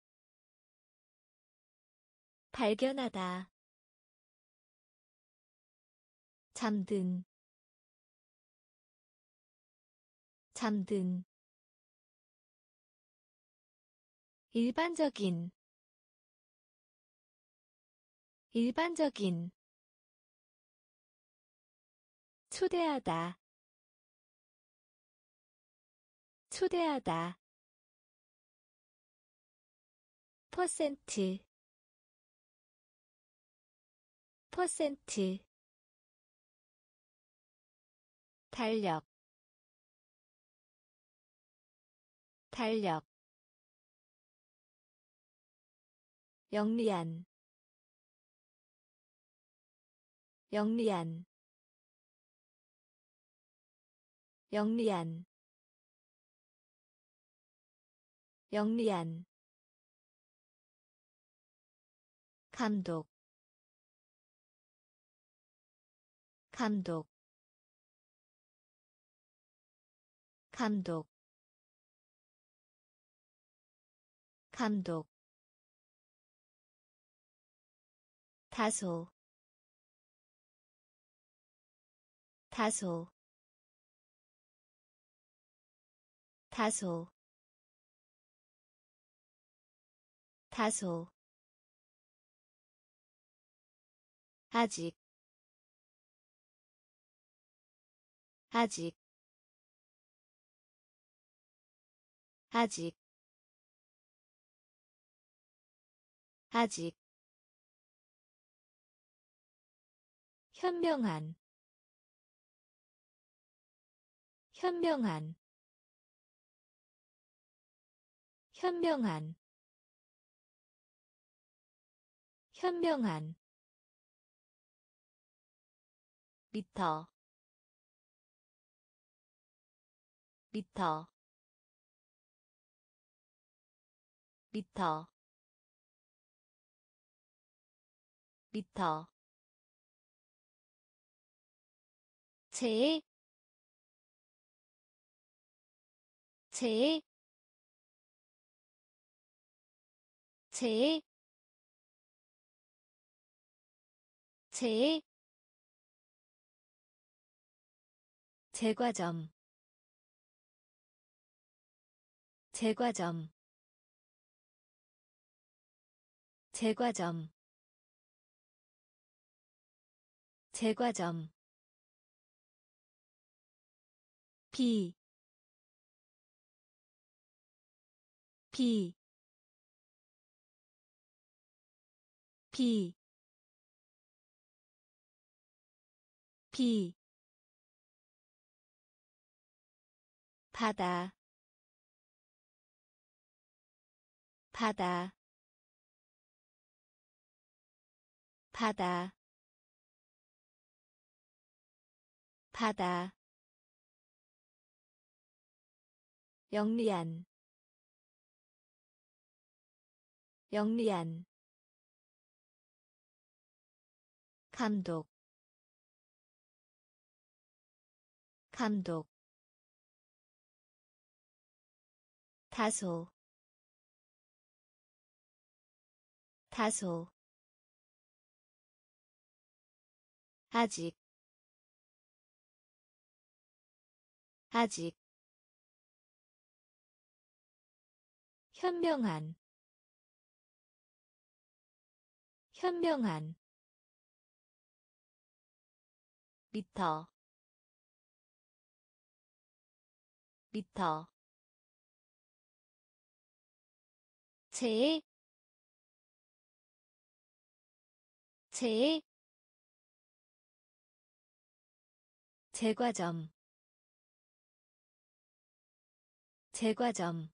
발견하다 잠든 잠든 일반적인 일반적인 초대하다 초대하다 퍼센트 퍼센트 달력 달력 영리한 영리한 영리한 영리한 감독 감독 감독 감독 다소 다소 다소 다소 아직 아직 아직 아직 현명한 현명한 현명한 현명한 미터 미터 미터 미터 제, 제, 제, 제, 제과점, 제과점, 제과점, 제과점, 비, 비, 비, 비, 바다, 바다, 바다, 바다, 영리한, 영리한, 감독, 감독, 다소, 다소 아직 아직 현명한 현명한 미터 미터 제, 제, 제과점, 제과점,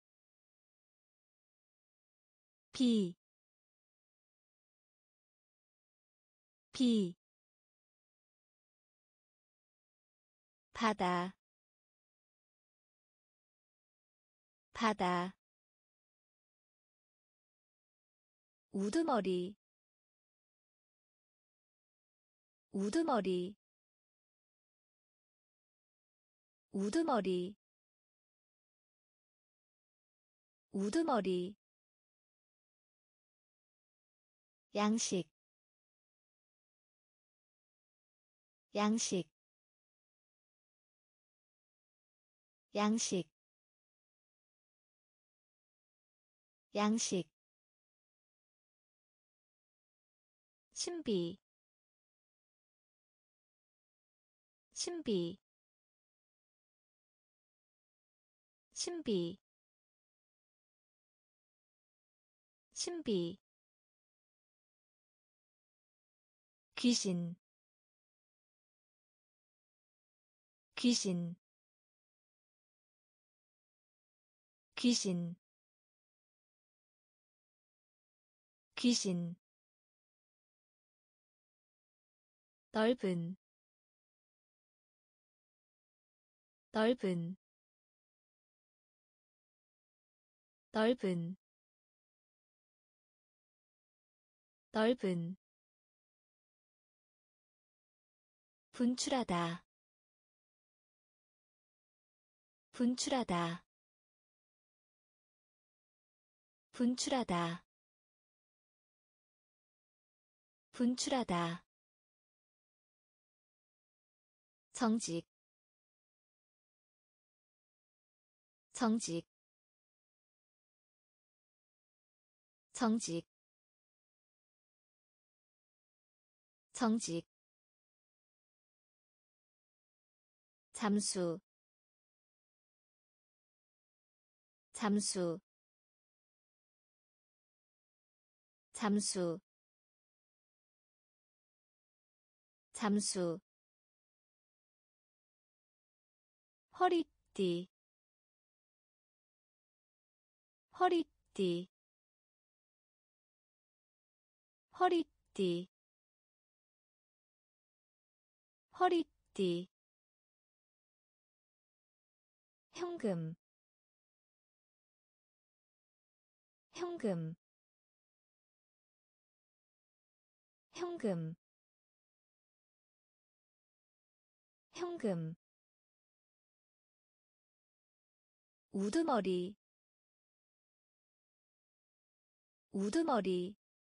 비, 비, 바다, 바다, 우두머리, 우두머리, 우두머리, 우두머리, 양식, 양식, 양식, 양식, 신비, 신비, 신비, 신비, 귀신, 귀신, 귀신, 귀신, 넓은, 넓은, 넓은, 넓은, 분출하다, 분출하다, 분출하다, 분출하다, 정직, 정직, 정직, 정직, 잠수, 잠수, 잠수, 잠수, 허리띠, 허리띠, 허리띠, 허리띠, 현금, 현금, 현금, 현금, 우두머리, 우두머리,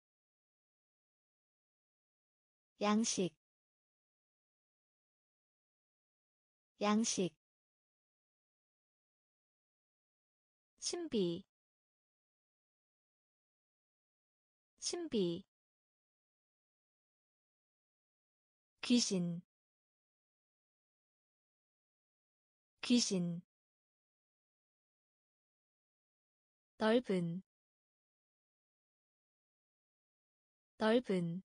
양식, 양식, 신비, 신비, 귀신, 귀신, 넓은, 넓은,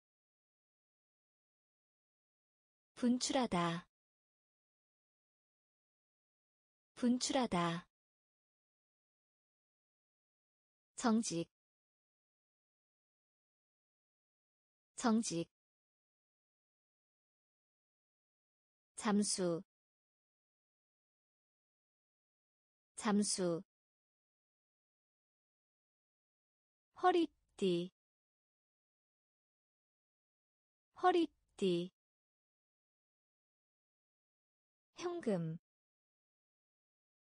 분출하다, 분출하다, 정직, 정직, 잠수, 잠수, 허리띠, 허리띠, 현금,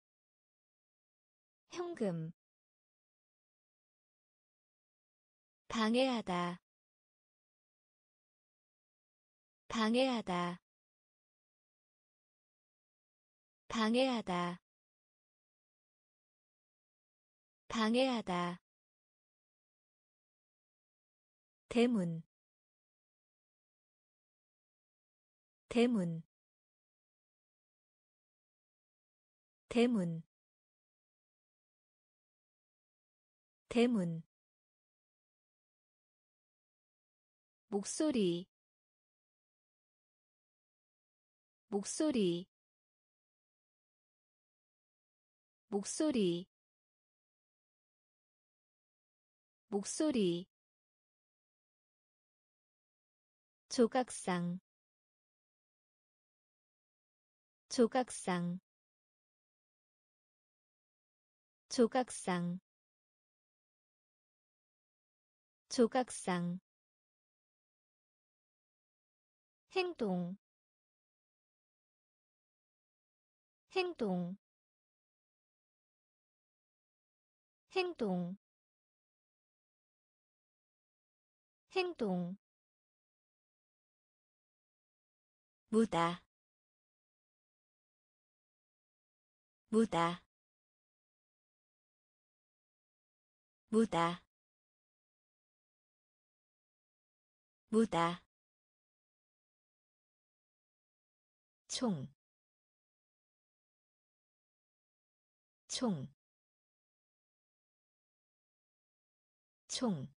현금, 방해하다 방해하다 방해하다 방해하다 대문 대문 대문 대문 목소리 목소리 목소리 목소리 조각상 조각상 조각상 조각상 행동 행동 행동 행동 무다 무다 무다 무다 총, 총, 총,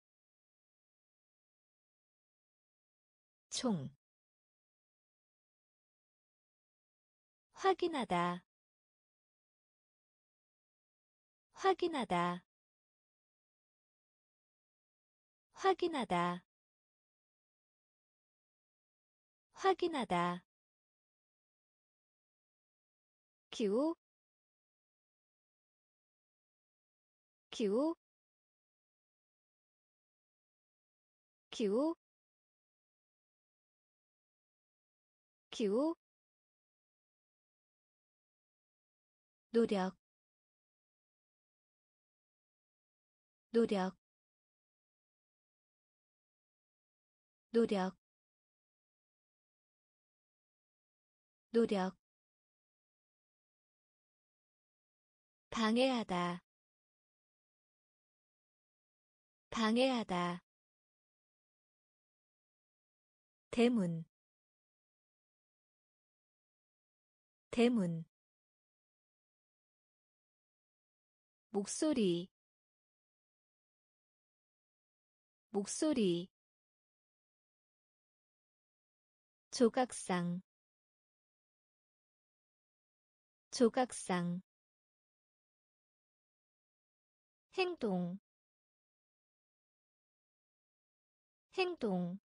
총. 확인하다, 확인하다, 확인하다, 확인하다. 기호, 기호, 기호, 기호. 노력, 노력, 노력, 노력. 방해하다, 방해하다. 대문, 대문. 목소리, 목소리. 조각상, 조각상. 행동, 행동.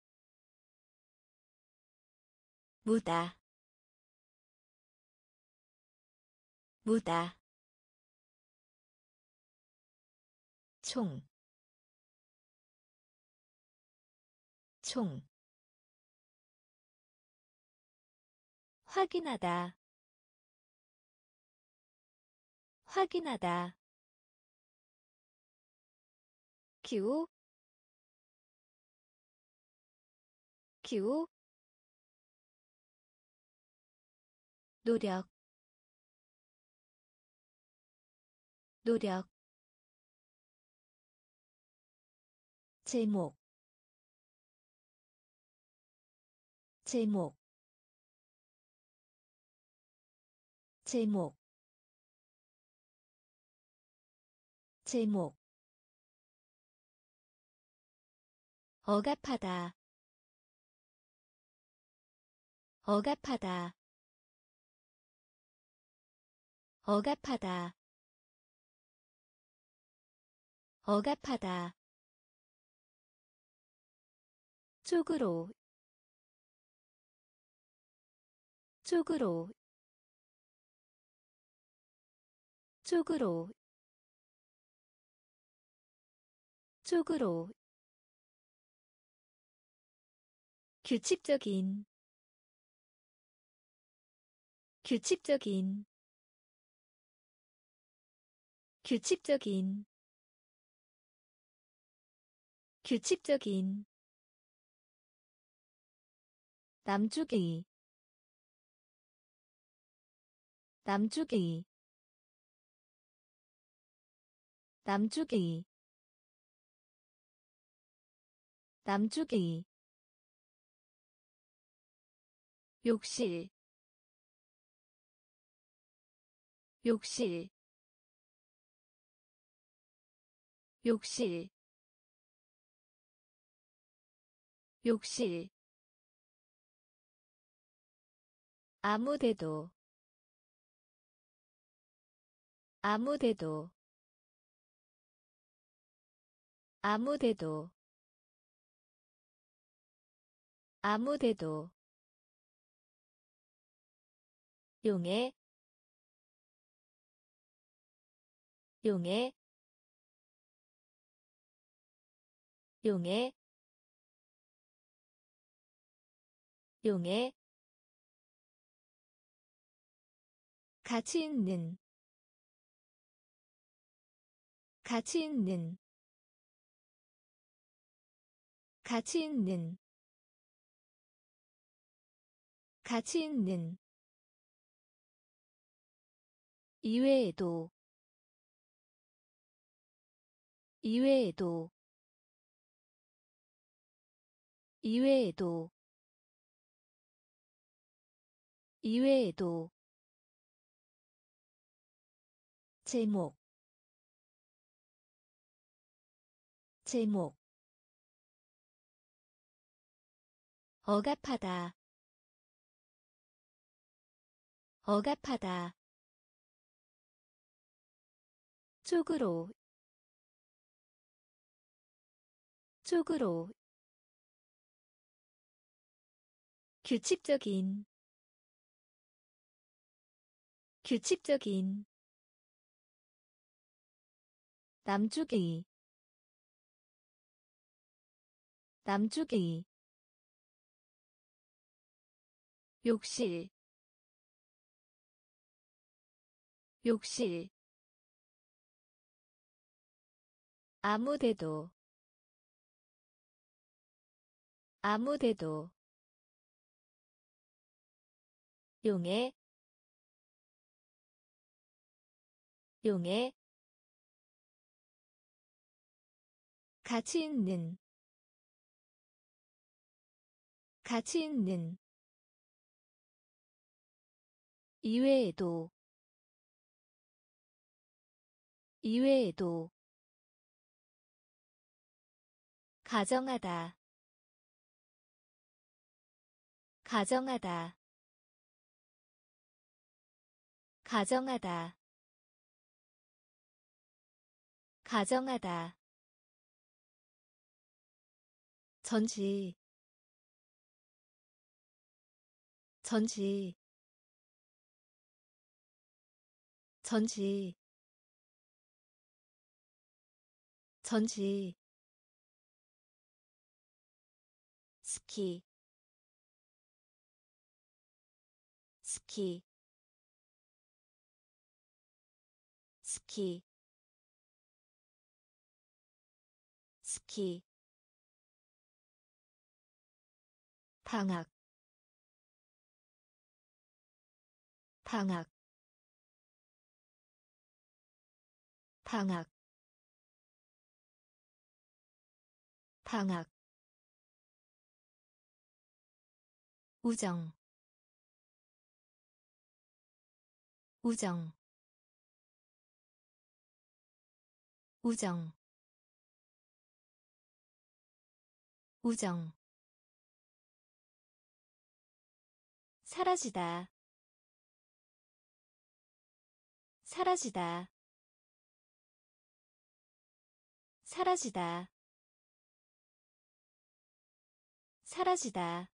무다, 무다. 총, 총. 확인하다, 확인하다. 기호, 기호. 노력, 노력. 제목, 제목, 제목, 제목. 억압하다, 억압하다, 억압하다, 억압하다. 쪽으로, 쪽으로, 쪽으로, 쪽으로. 규칙적인, 규칙적인, 규칙적인, 규칙적인 남주기 남주기 남주기 남주기 욕실 욕실 욕실 욕실 아무데도 아무데도 아무데도 아무데도 용해 용해 용해 용해 가치 있는 가치 있는 가치 있는 가치 있는 이외에도 이외에도 이외에도 이외에도 제목 제목 억압하다 억압하다 쪽으로 쪽으로 규칙적인 규칙적인 남주기 남주기 욕실 욕실 아무데도 아무데도 용해 용해 가치 있는 가치 있는 이외에도 이외에도 가정하다 가정하다 가정하다 가정하다 전지 전지 전지 전지 스키 스키 스키 스키 방학 방학 방학 방학 우정 우정 우정 우정 사라지다 사라지다 사라지다 사라지다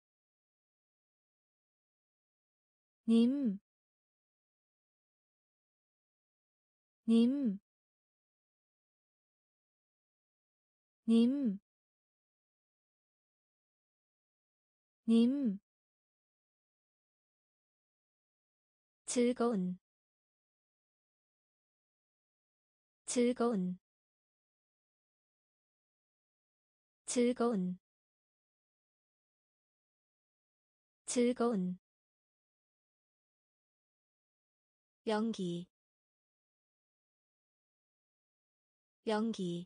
님, 님, 님, 님, 즐거운, 즐거운, 즐거운 즐거운 연기 연기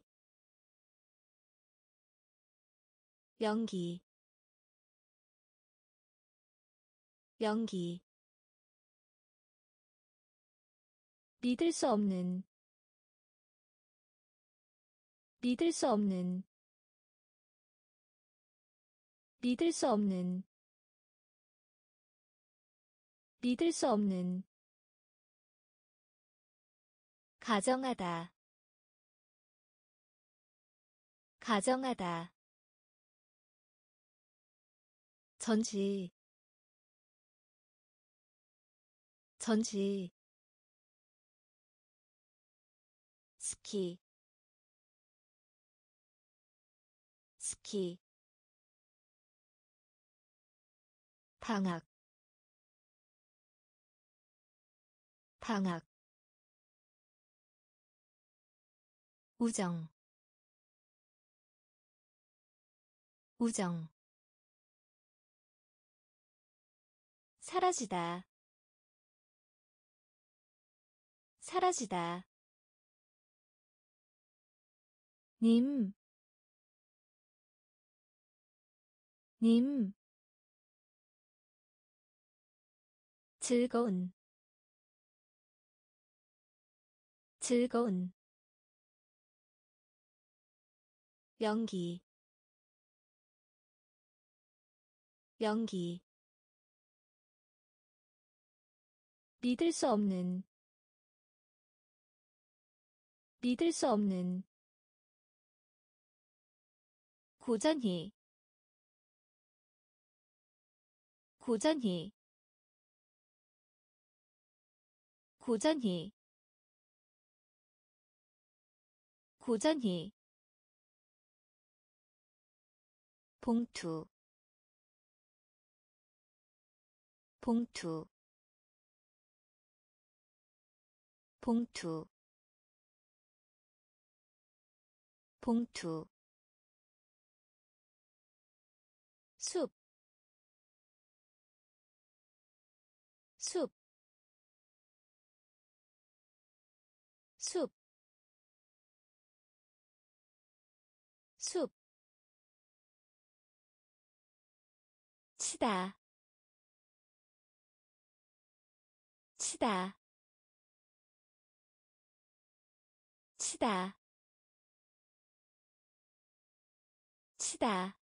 연기 연기 믿을 수 없는 믿을 수 없는 믿을 수 없는 믿을 수 없는 가정하다 가정하다 전지 전지 스키 스키 방학 방학 우정 우정 사라지다 사라지다 님, 님, 즐거운, 즐거운, 연기, 연기, 믿을 수 없는, 믿을 수 없는, 고전히, 고전히, 고전히, 고전히, 봉투, 봉투, 봉투, 봉투, 숲, 숲, 숲, 숲, 치다, 치다, 치다, 치다,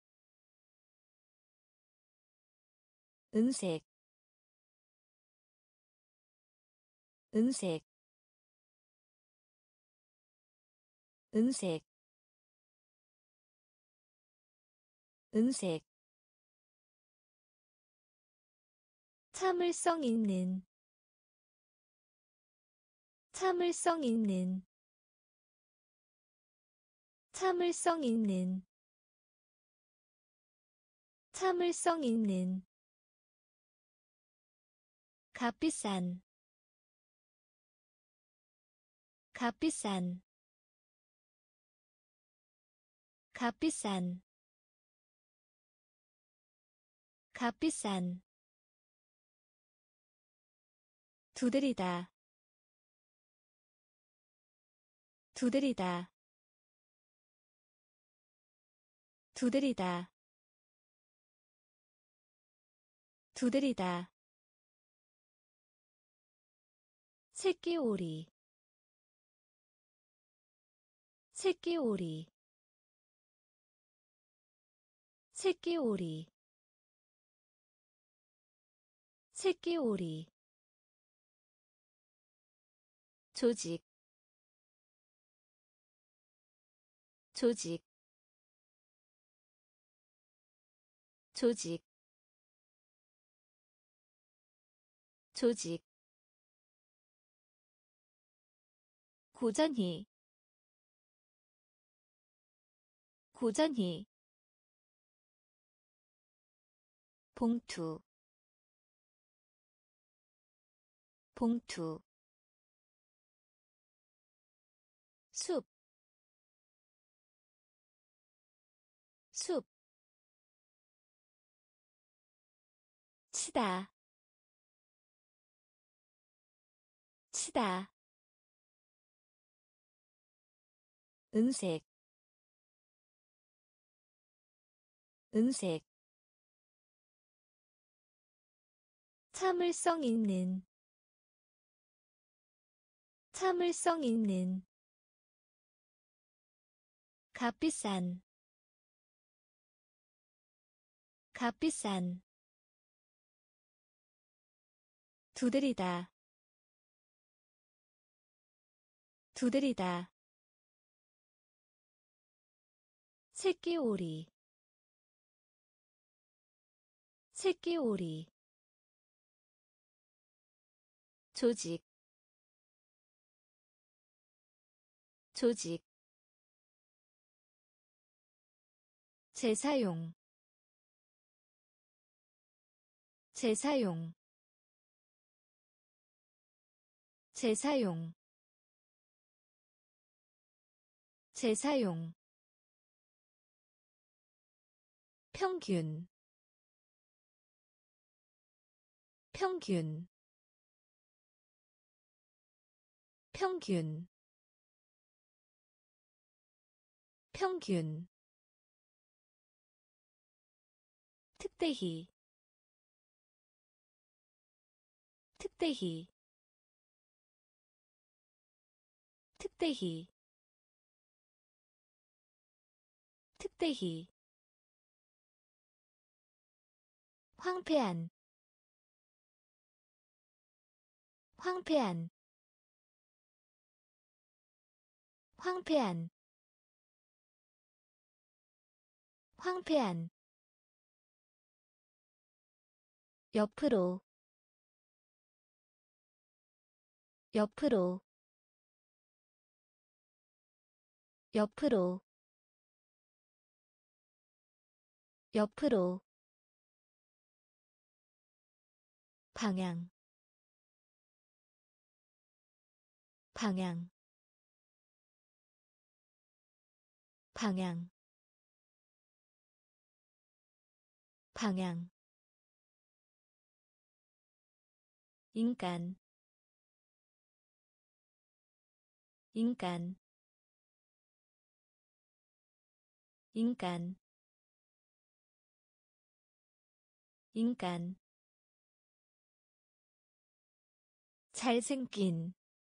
은색, 은색, 은색, 은색, 참을성 있는, 참을성 있는, 참을성 있는, 참을성 있는, 값비싼, 값비싼, 값비싼, 값비싼, 두드리다, 두드리다, 두드리다, 두드리다, 새끼오리, 새끼오리, 새끼오리, 새끼오리, 조직, 조직, 조직, 조직, 고전히, 고전히, 봉투, 봉투, 숲, 숲 치다 치다 은색 은색 참을성 있는 참을성 있는 값비싼 값비싼 두드리다 두드리다 새끼오리 새끼오리 조직 조직 재사용 재사용 재사용 재사용 평균 평균 평균 평균 특대히 특대히 특대히 특대히 황폐한 황폐한 황폐한 황폐한 옆으로 옆으로 옆으로 옆으로 방향 방향 방향 방향 인간 인간 인간 인간 잘생긴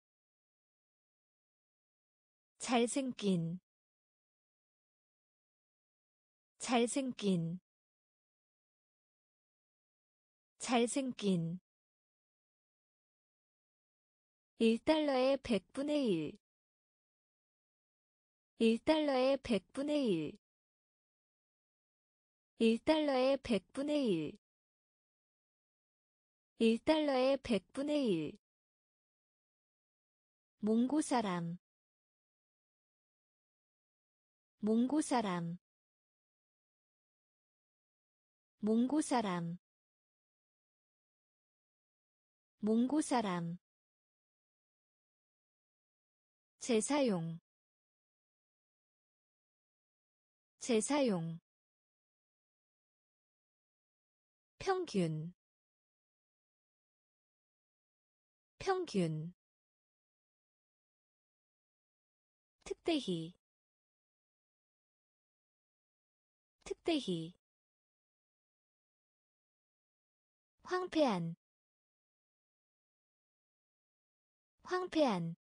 잘생긴 잘생긴 잘생긴 일 달러의 백분의 일 일 달러의 백분의 일 일 달러의 백분의 일 일 달러의 백분의 일 몽고 사람 몽고 사람 몽고 사람 몽고 사람 재사용 재사용 평균 평균 특대히 특대히 황폐한 황폐한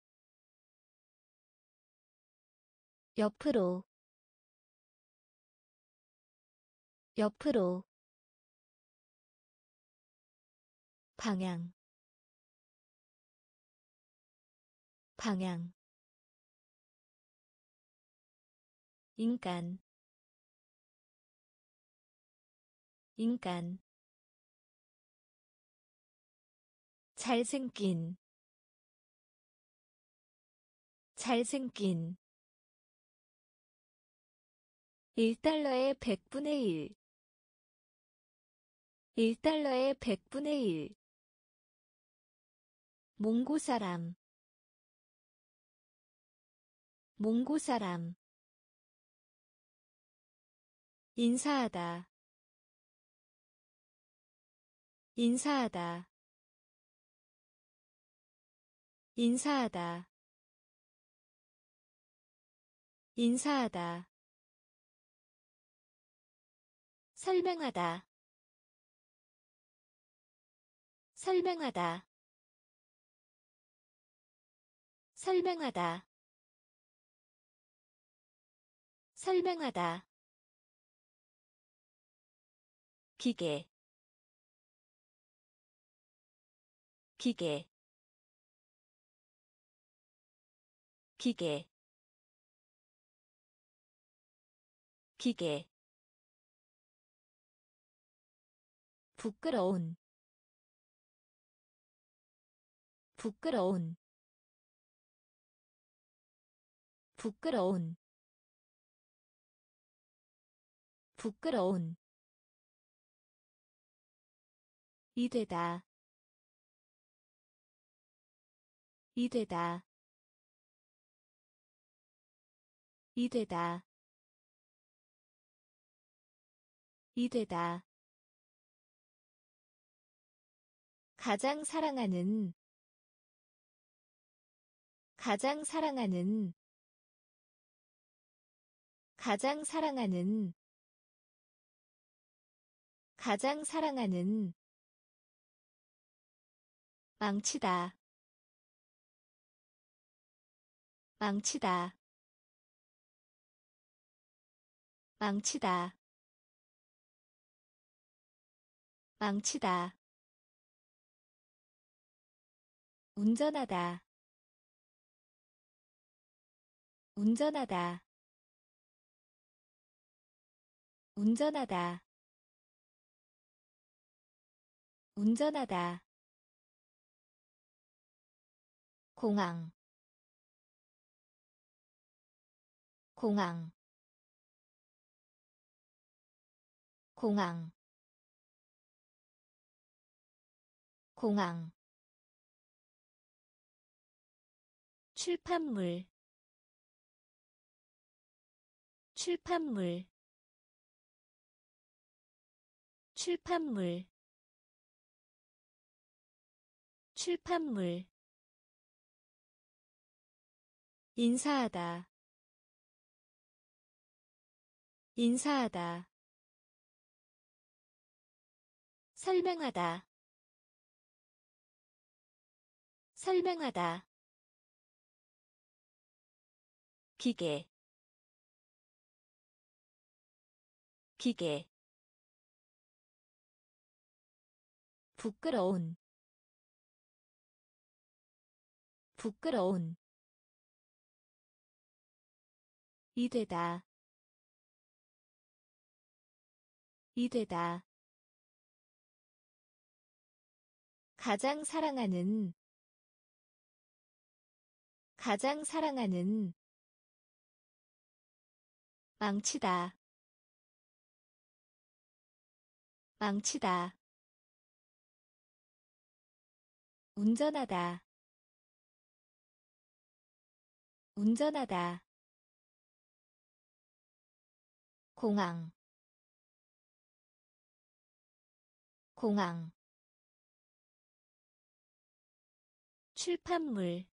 옆으로 옆으로 방향 방향 인간 인간 잘생긴 잘생긴 일 달러의 백분의 일 일 달러의 백분의 일 몽고 사람 몽고 사람 인사하다, 인사하다, 인사하다, 인사하다, 설명하다, 설명하다, 설명하다, 설명하다, 기계, 기계, 기계, 기계, 부끄러운, 부끄러운, 부끄러운, 부끄러운, 이되다, 이되다, 이되다, 이되다. 가장 사랑하는, 가장 사랑하는, 가장 사랑하는, 가장 사랑하는, 망치다, 망치다, 망치다, 망치다. 운전하다, 운전하다, 운전하다, 운전하다. 공항, 공항, 공항, 공항. 출판물, 출판물, 출판물, 출판물. 인사하다, 인사하다, 설명하다, 설명하다. 기계, 기계. 부끄러운, 부끄러운, 이되다, 이되다. 가장 사랑하는, 가장 사랑하는, 망치다, 망치다. 운전하다, 운전하다. 공항, 공항. 출판물,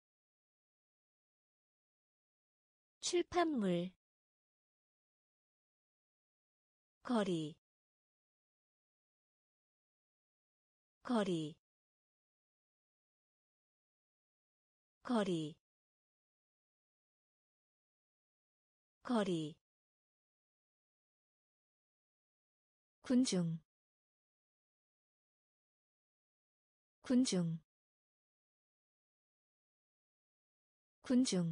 출판물. 거리, 거리, 거리, 거리. 군중, 군중, 군중,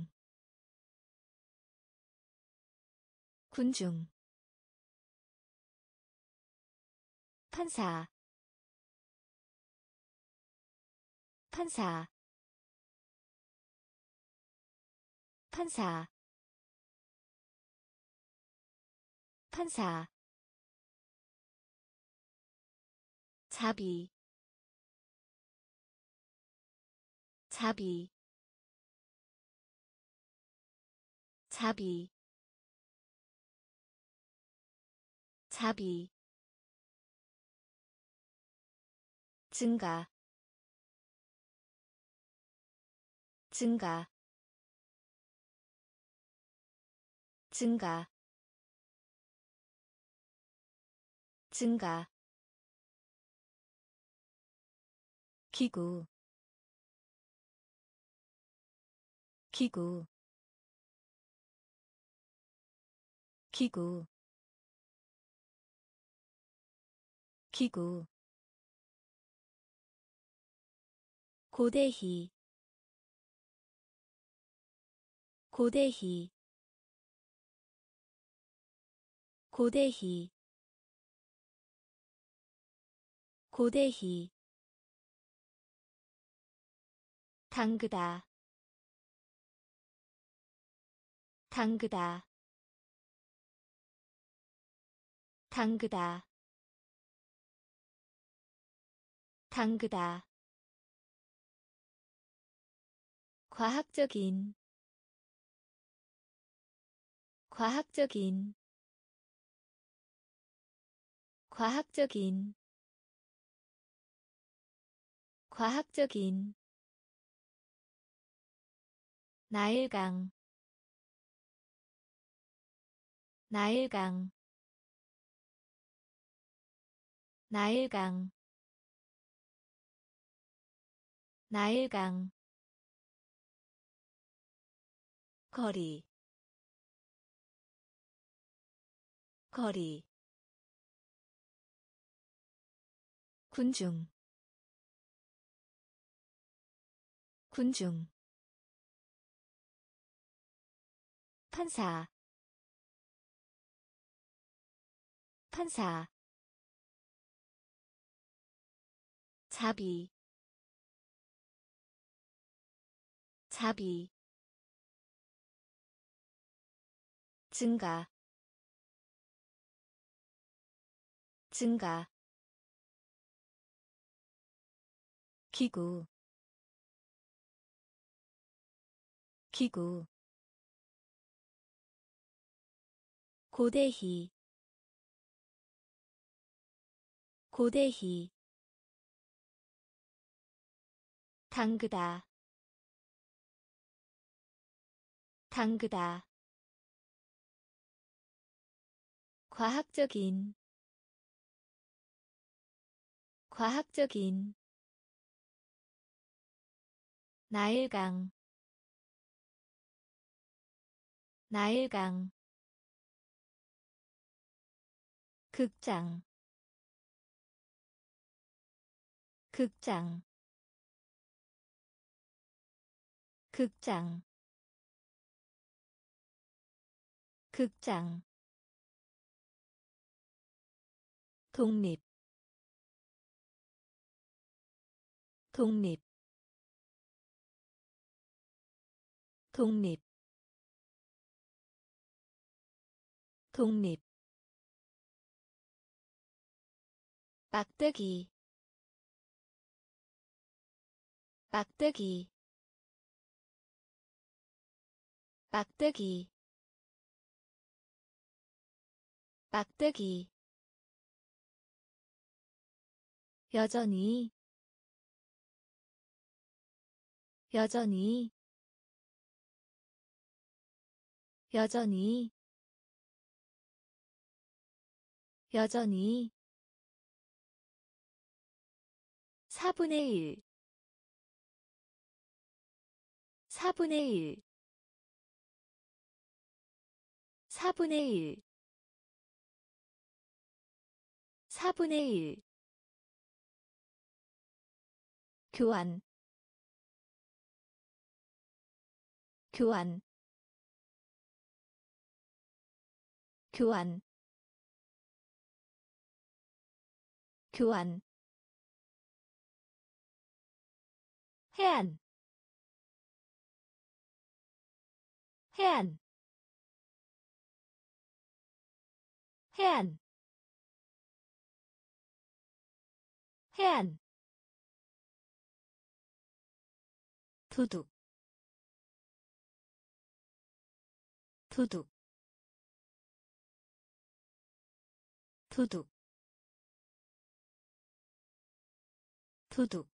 군중. 판사, 판사, 판사, 판사. 자비, 자비, 자비. 자비 증가 증가 증가 증가 기구 기구 기구 기구 고대희 고대희 고대희 고대희 당그다 당그다 당그다 당그다 과학적인 과학적인 과학적인 과학적인 나일강 나일강 나일강 나일강 거리 거리 군중 군중 판사 판사 자비 자비 증가 증가 기구 기구 고대희 고대희 당그다 당그다 과학적인 과학적인 나일강 나일강 극장 극장 극장 극장 독립 독립 독립 독립 막대기 막대기 막대기 막대기 여전히 여전히 여전히 여전히 사분의 일 사분의 일 사분의 일 사분의 일 교환 교환 교환 교환 해안 해안 해안 해안 도둑 도둑 도둑 도둑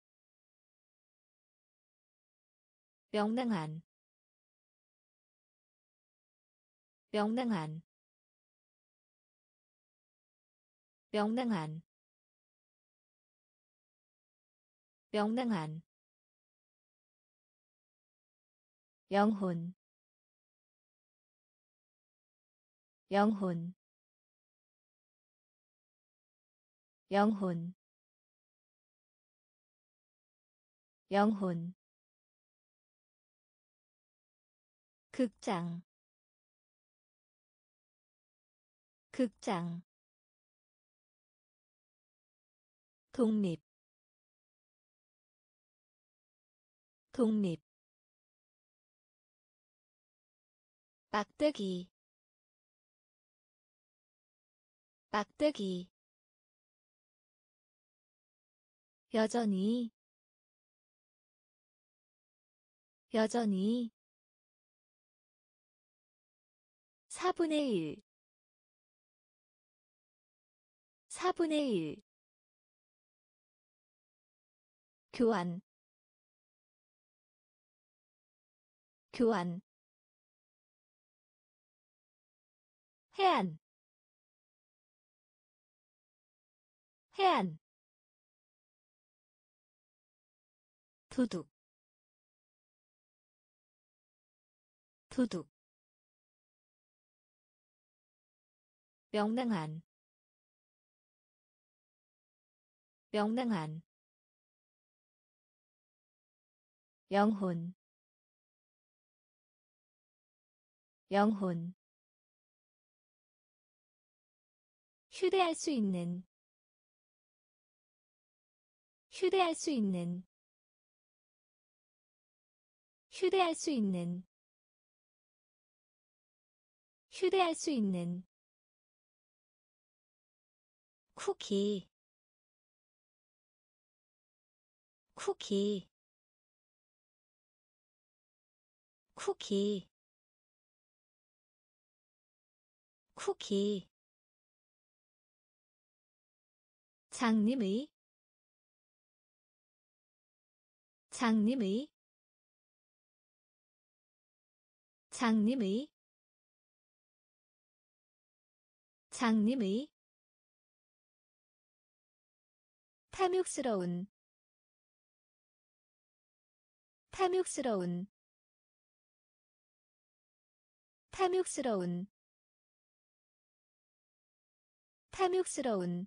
명랑한 명랑한 명랑한 명랑한 영혼 영혼 영혼 영혼 극장 극장 독립 독립 막대기 막대기 여전히 여전히 사분의 일 사분의 일 교환 교환 해안 해안 도둑 도둑 명랑한 명랑한 영혼 영혼 휴대할 수 있는 휴대할 수 있는 휴대할 수 있는 휴대할 수 있는 쿠키 쿠키 쿠키 쿠키 장님의 장님의 장님의 장님의 탐욕스러운 탐욕스러운 탐욕스러운 탐욕스러운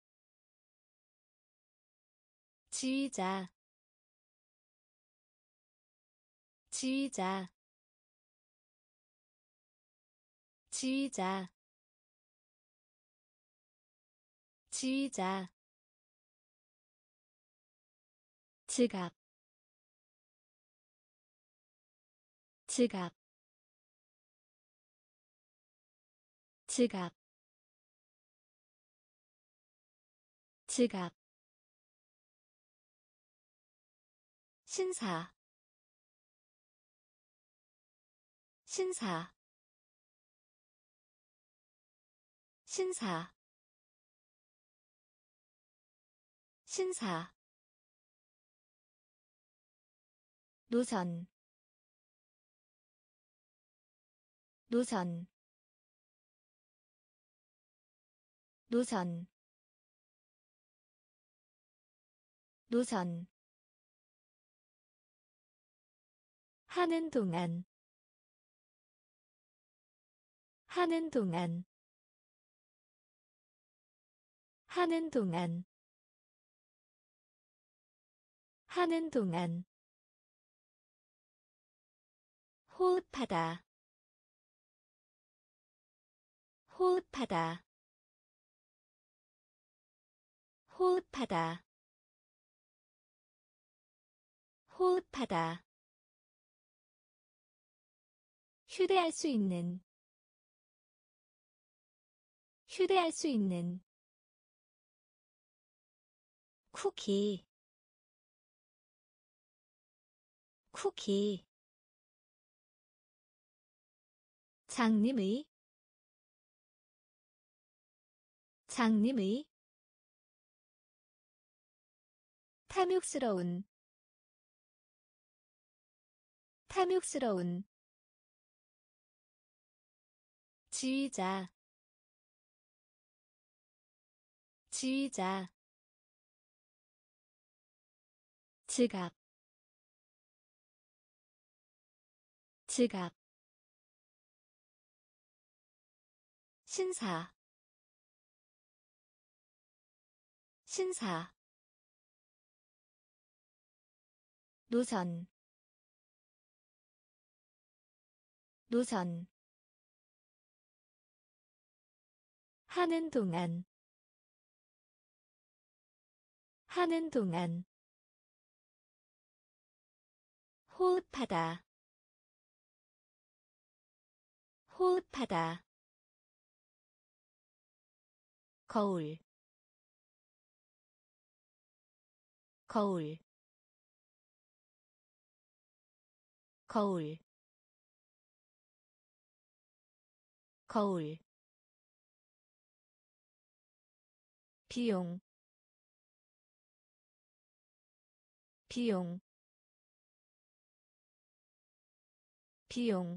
지휘자 지휘자 지휘자 지휘자 지갑 지갑 지갑 지갑 신사 신사 신사 신사 노선 노선 노선 노선 하는 동안 하는 동안 하는 동안 하는 동안 호흡하다 호흡하다 호흡하다 호흡하다 휴대할 수 있는 휴대할 수 있는 쿠키 쿠키 장님의 장님의 탐욕스러운 탐욕스러운 지휘자 지휘자 지갑 지갑 신사 신사 노선 노선 하는 동안 하는 동안 호흡하다 호흡하다 거울 거울 거울 거울 비용 비용 비용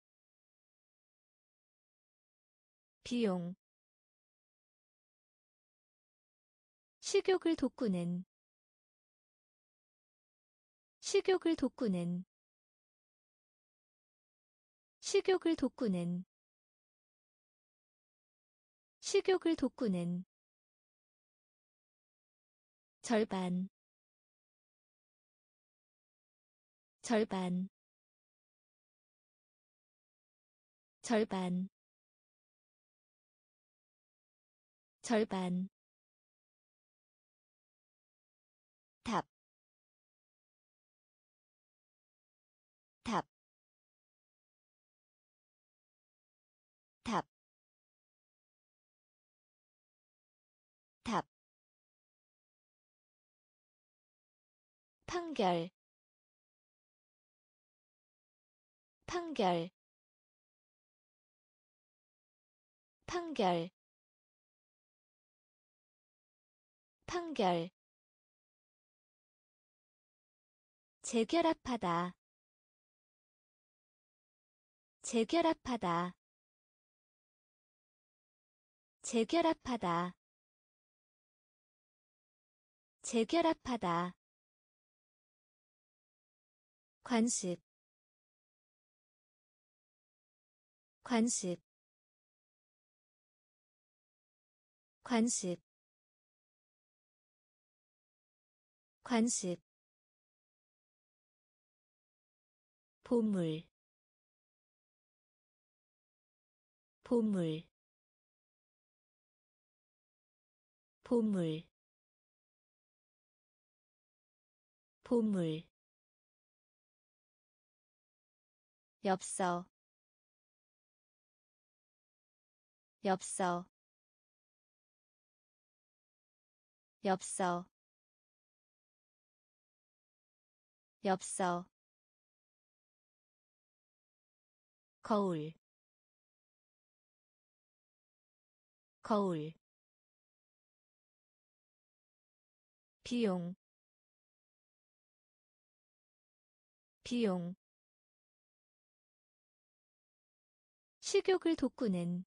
비용 식욕을 돋구는 식욕을 돋구는 식욕을 돋구는 식욕을 돋구는 절반 절반 절반 절반 탑, 탑, 탑, 탑, 판결, 판결, 판결, 판결, 재결합하다, 재결합하다, 재결합하다, 재결합하다, 관습, 관습, 관습, 관습, 보물, 보물, 보물, 보물, 엽서, 엽서, 엽서, 엽서, 거울, 거울, 비용, 비용, 식욕을 돋구는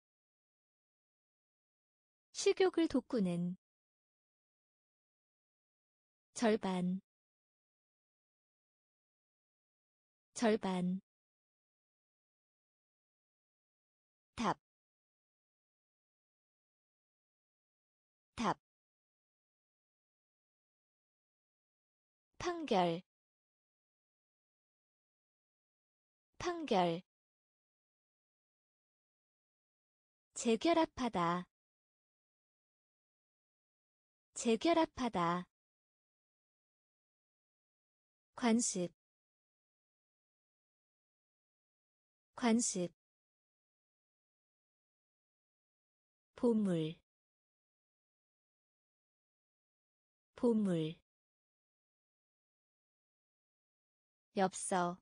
식욕을 돋구는 절반 절반 탑, 탑, 판결, 판결, 재결합하다, 재결합하다, 관습, 관습, 보물, 보물, 엽서,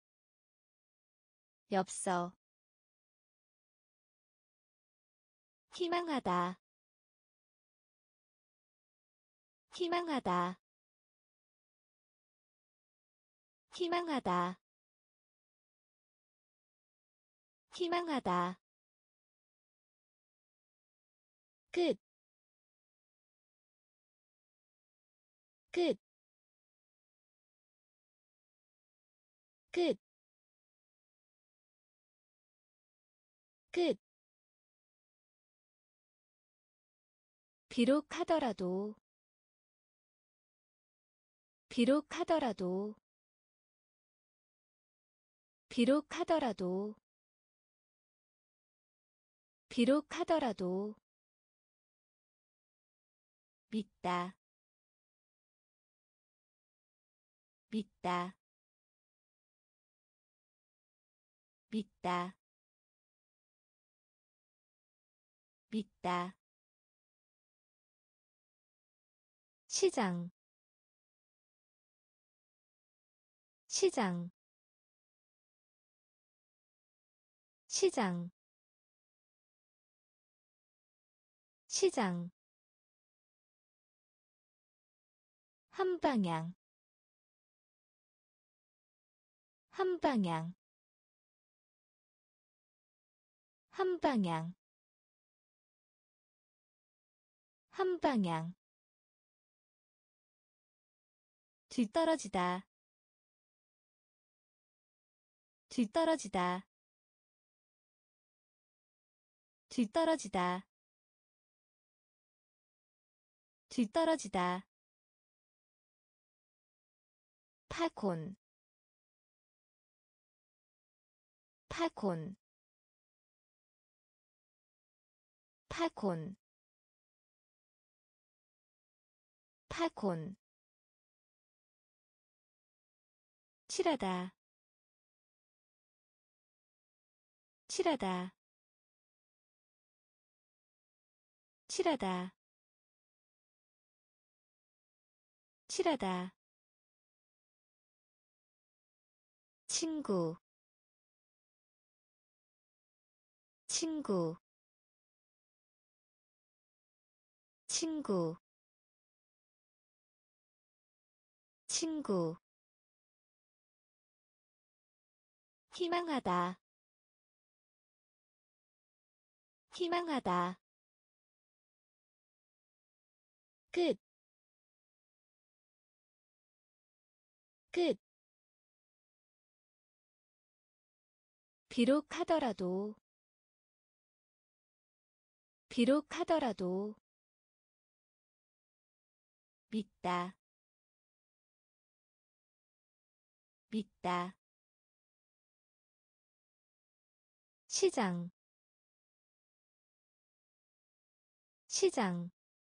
엽서, 희망하다 희망하다 희망하다 희망하다 끝, 끝, 끝, 끝. 비록 하더라도, 비록 하더라도, 비록 하더라도, 비록 하더라도, 믿다, 믿다, 믿다, 믿다. 시장, 시장, 시장, 시장. 한 방향, 한 방향, 한 방향, 한 방향. 뒤떨어지다, 뒤떨어지다, 뒤떨어지다, 뒤떨어지다. 파콘, 파콘, 파콘, 파콘. 칠하다, 칠하다, 칠하다, 칠하다. 친구, 친구, 친구, 친구. 희망하다, 희망하다. 끝, 끝. 비록 하더라도, 비록 하더라도, 믿다, 믿다. 시장, 시장.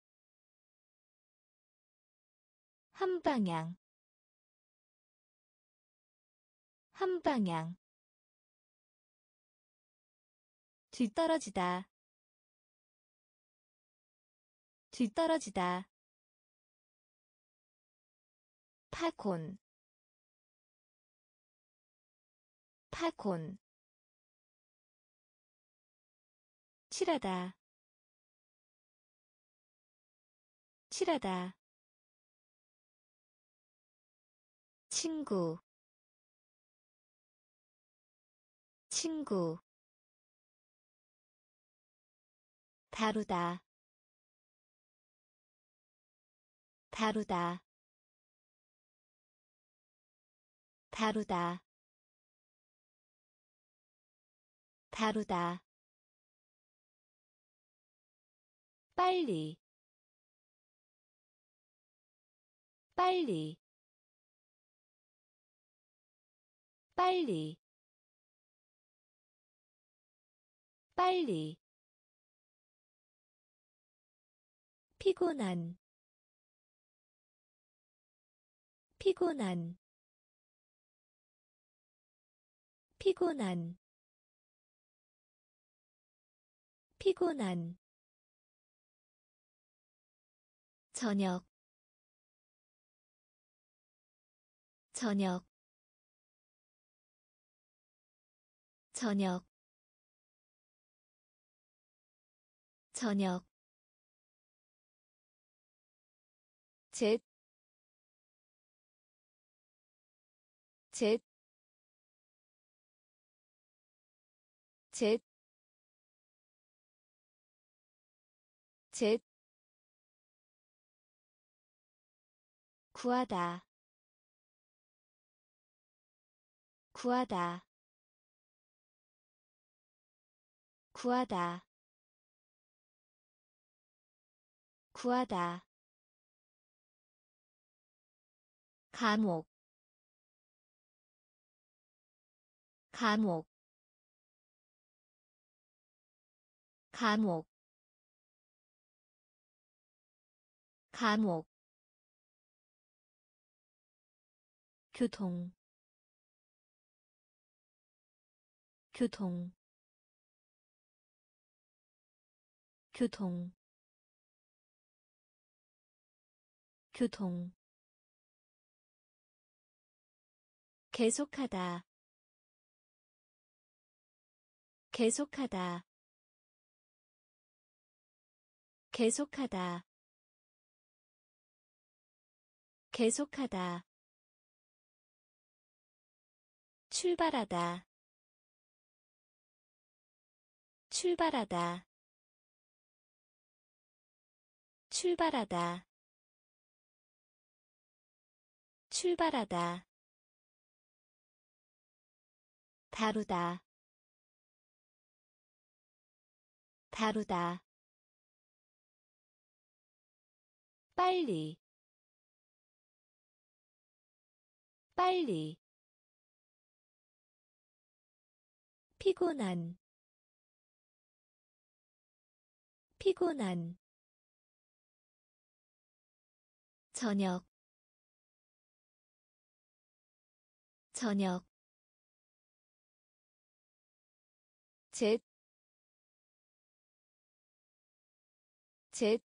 한 방향, 한 방향. 뒤떨어지다, 뒤떨어지다. 파콘, 파콘. 칠하다, 칠하다. 친구, 친구. 다루다, 다루다, 다루다, 다루다. 빨리, 빨리, 빨리, 빨리. 피곤한, 피곤한, 피곤한, 피곤한. 저녁, 저녁, 저녁, 저녁 젯, 젯, 젯, 젯, 구하다, 구하다, 구하다, 구하다, 감옥, 감옥, 감옥, 감옥, 교통, 교통, 교통, 교통, 계속하다, 계속하다, 계속하다, 계속하다, 출발하다, 출발하다, 출발하다, 출발하다, 다루다, 다루다, 빨리, 빨리, 피곤한, 피곤한, 저녁, 저녁, 젯, 젯,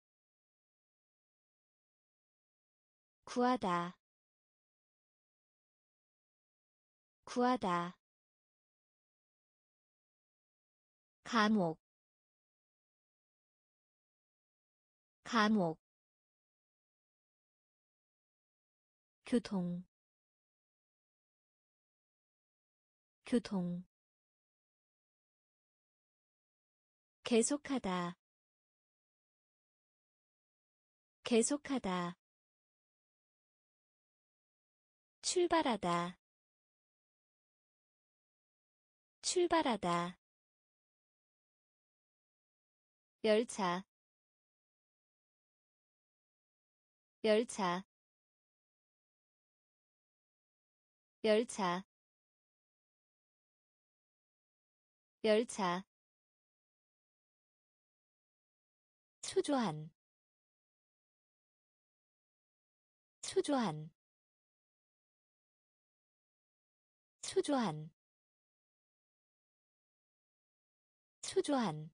구하다, 구하다, 감옥, 감옥, 교통, 교통, 계속하다, 계속하다, 출발하다, 출발하다, 열차, 열차, 열차, 열차, 초조한, 초조한, 초조한, 초조한,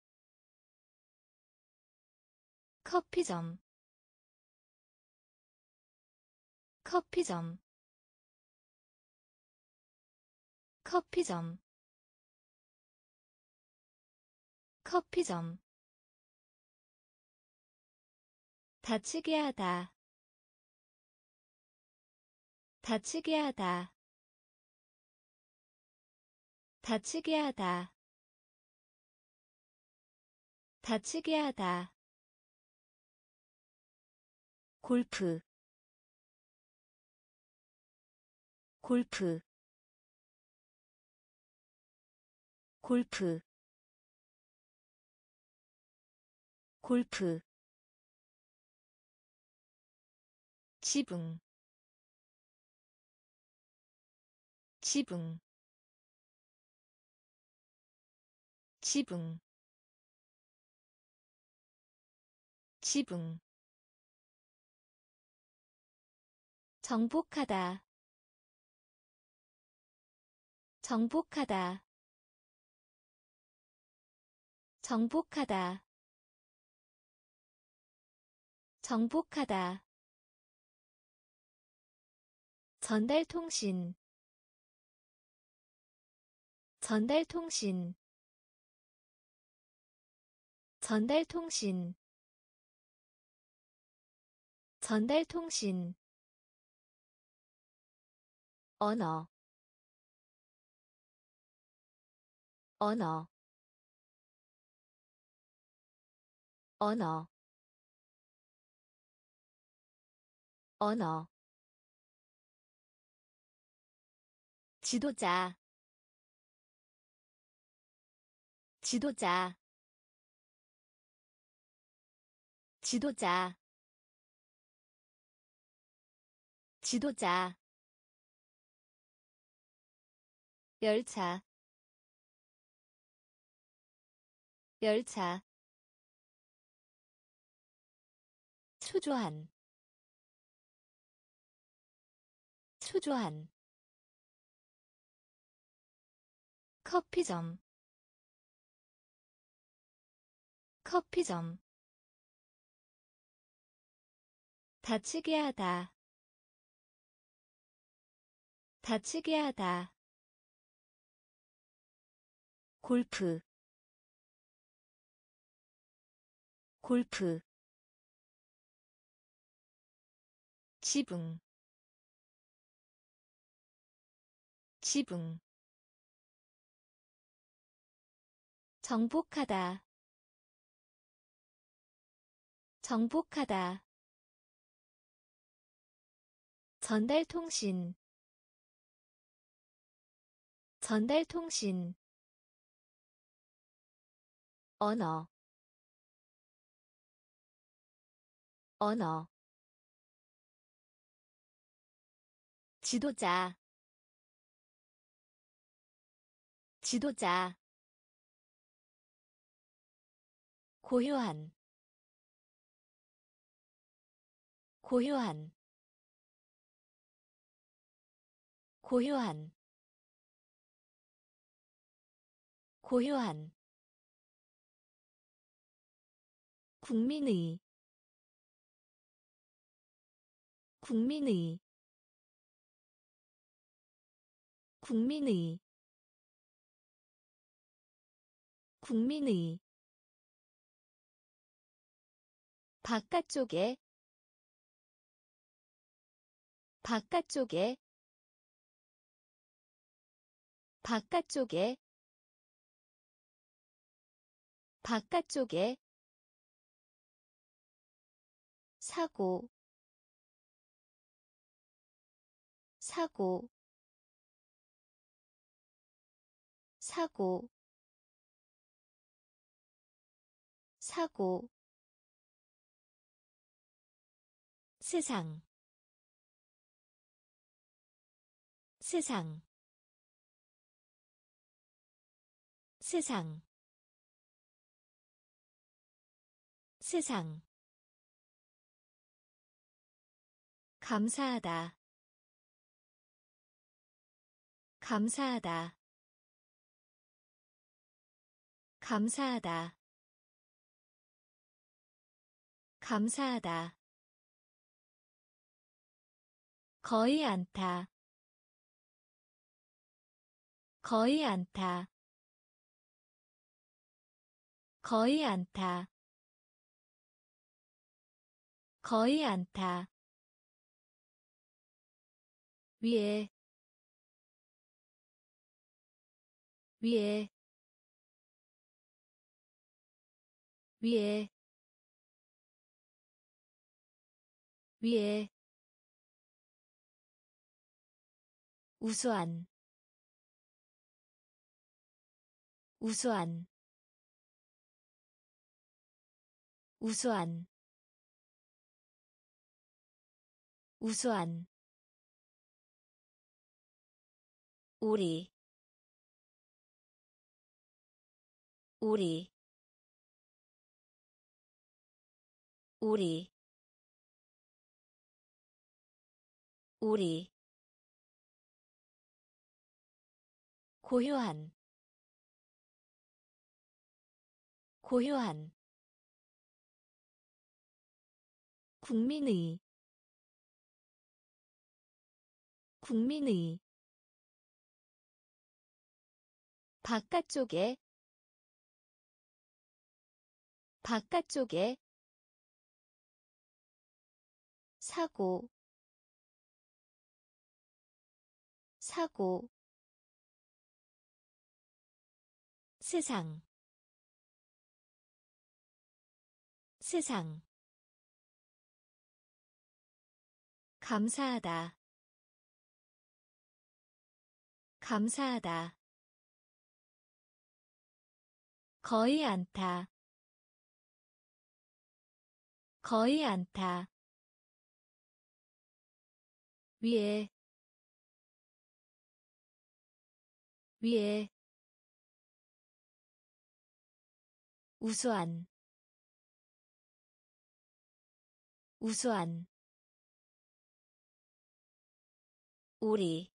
커피점, 커피점, 커피점, 커피점, 다치게 하다, 다치게 하다, 다치게 하다, 다치게 하다, 골프, 골프, 골프, 골프, 지붕, 지붕, 지붕, 지붕, 정복하다, 정복하다, 정복하다, 정복하다, 전달통신, 전달통신, 전달통신 전달통신 언어 언어 언어 언어 지도자 지도자 지도자 지도자 열차 열차 초조한 초조한 커피점 커피점 다치게 하다 다치게 하다 골프 골프 지붕 지붕 정복하다 정복하다 전달통신 전달통신 언어 언어 지도자 지도자 고요한 고요한 고요한 고요한 국민의 국민의 국민의 국민의 바깥쪽에 바깥쪽에 바깥쪽에 바깥쪽에 사고 사고 사고 사고 세상 세상 세상 세상 감사하다 감사하다 감사하다 감사하다 거의 않다 거의 않다 거의 않다 거의 않다 위에 위에 위에 위에 우수한 우수한 우수한 우수한 우리 우리 우리 우리 고요한 고요한 국민의 국민의 바깥쪽에 바깥쪽에 사고 사고 세상 세상 감사하다 감사하다 거의 않다 거의 않다 위에 위에 우수한 우수한 우리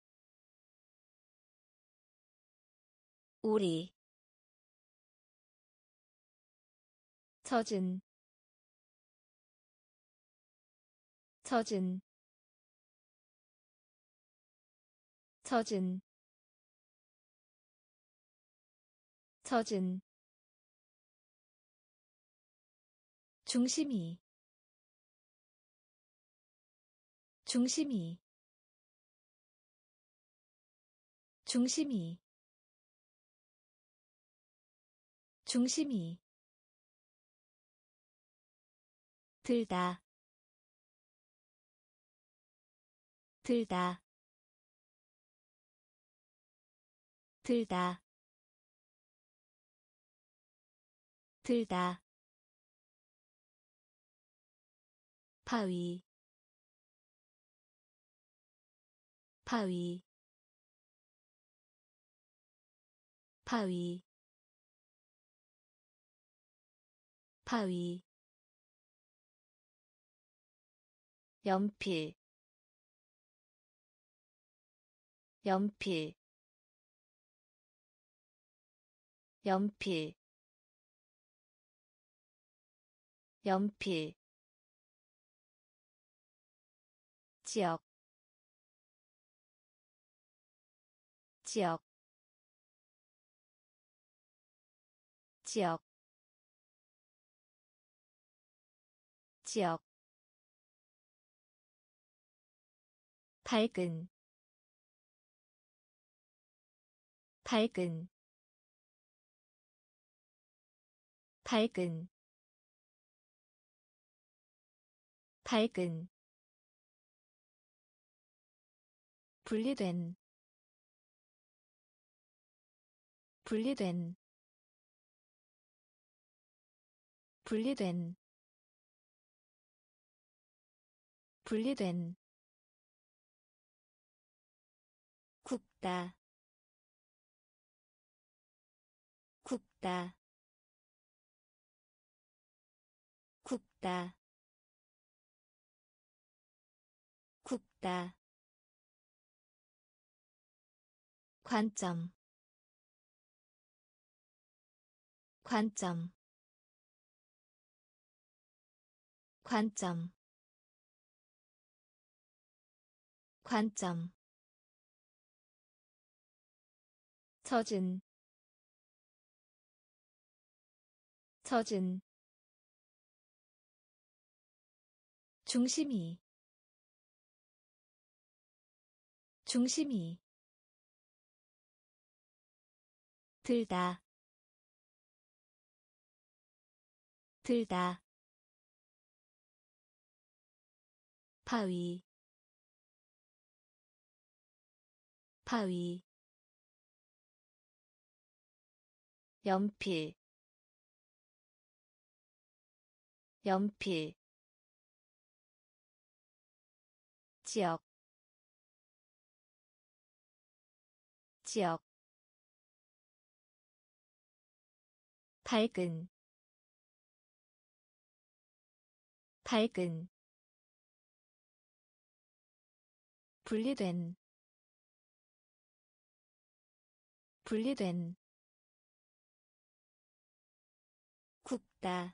우리 젖은 젖은 젖은 젖은 중심이 중심이 중심이 중심이 들다 들다 들다 들다 바위 바위 바위 바위 연필 연필 연필 연필 지역 지역 지역 지역 밝은 밝은 밝은 밝은 분리된 분리된 분리된 분리된 굽다 굽다 굽다 굽다 관점 관점 관점 관점 젖은 젖은 중심이 중심이 들다 들다 바위 바위 연필 연필 지역 지역 밝은 밝은 분리된 분리된 굽다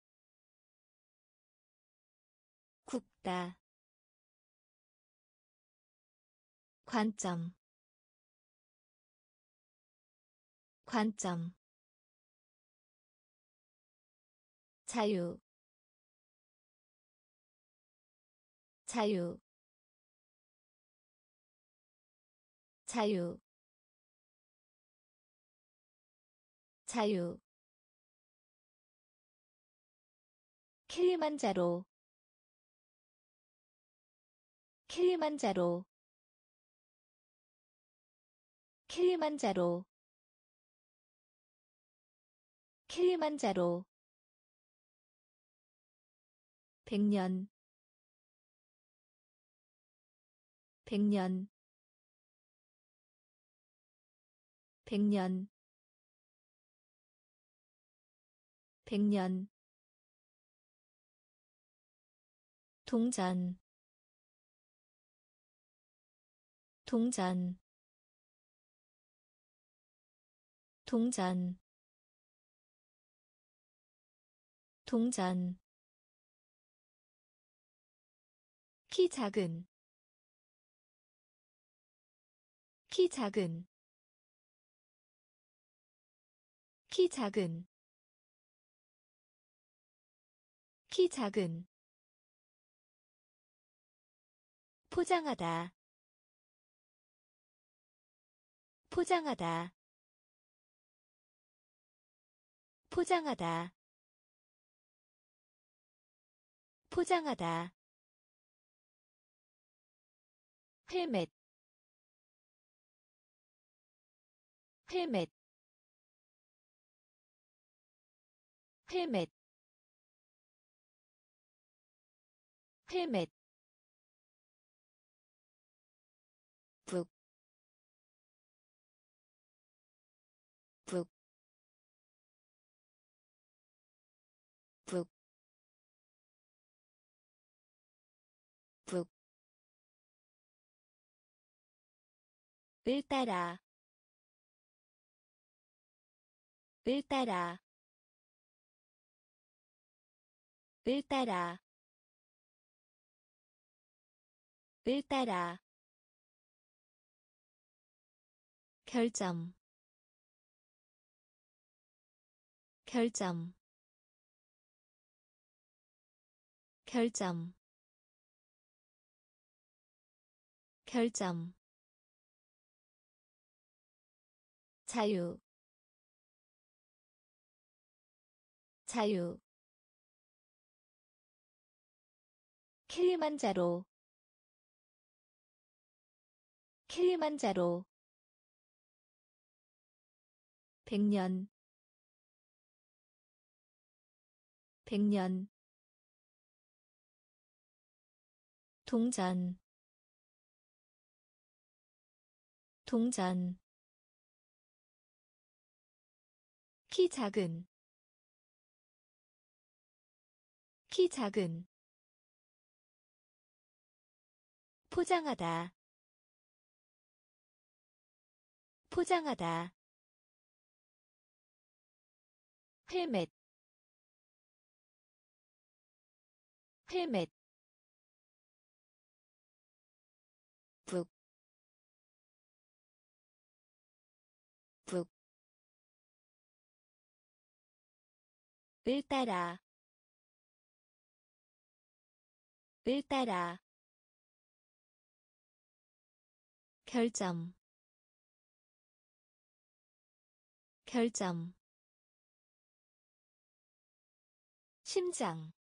굽다 관점 관점 자유 자유 자유 자유 킬리만자로 킬리만자로 킬리만자로 킬리만자로 백년 백년 백년 백년 동전 동전 동전 동전 키 작은 키 작은 키 작은 키 작은 포장하다 포장하다 포장하다 포장하다 헬멧 헬멧 헬멧 헬멧 북 북 북 북 을 따라 을 따라 을 따라 을 따라 결점 결점 결점 결점 자유 자유 킬리만자로 킬리만자로 백년 백년 동전 동전 키 작은 키 작은 포장하다 포장하다 헬멧 헬멧 북 북 을 따라 을 따라 결점 결점 심장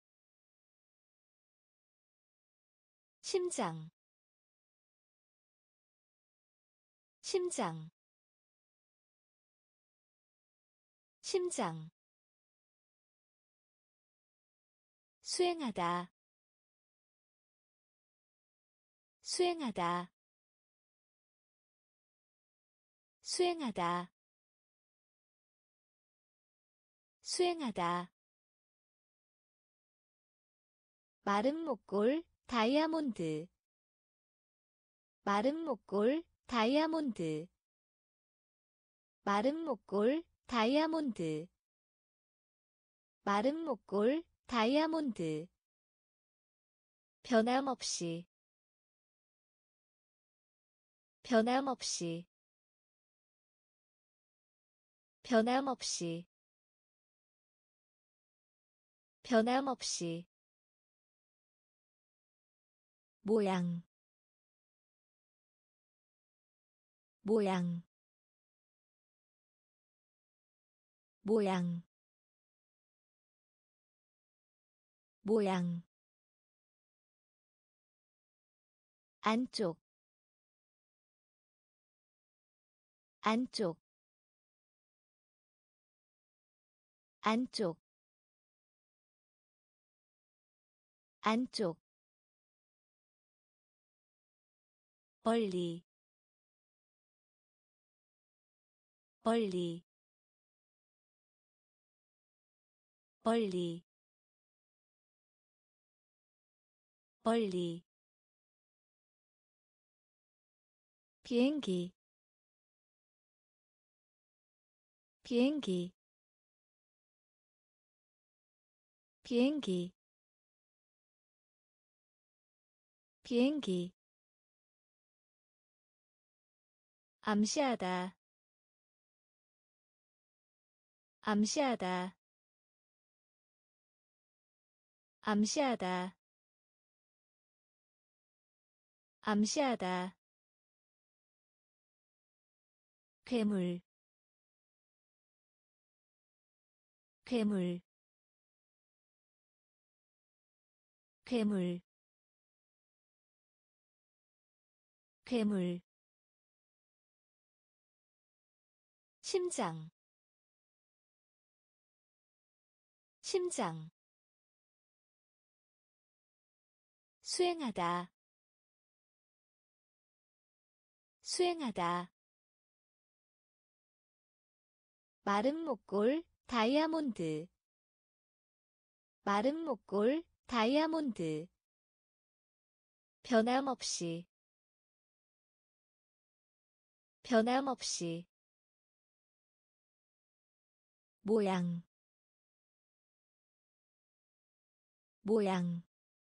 심장 심장 심장 수행하다 수행하다 수행하다 수행하다 마른 목골 다이아몬드 마른 목골 다이아몬드 마른 목골 다이아몬드 마른 목골 다이아몬드 변함없이 변함없이 변함없이 변함없이 모양 모양 모양 모양 안쪽 안쪽 안쪽 안쪽 멀리 멀리 멀리 멀리 비행기 비행기 비행기 비행기 암시하다 암시하다 암시하다 암시하다 괴물 괴물 괴물 괴물 심장 심장 수행하다 수행하다 마른 목골 다이아몬드 마른 목골 다이아몬드 변함없이 변함없이 모양 모양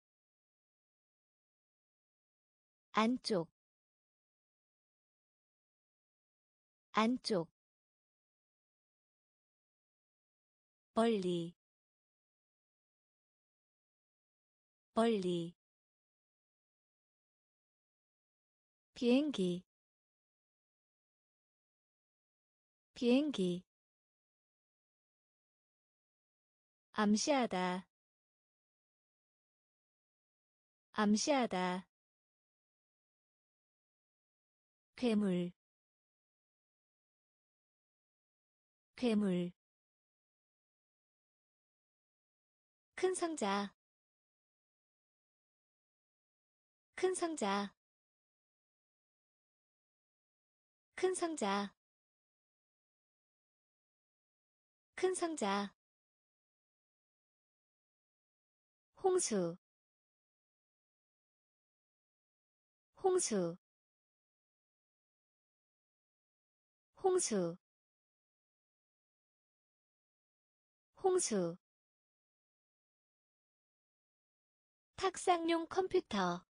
안쪽 안쪽 멀리 멀리 비행기 비행기 암시하다 암시하다 괴물 괴물 큰 상자 큰 상자 큰 상자 큰 상자 홍수 홍수 홍수 홍수 탁상용 컴퓨터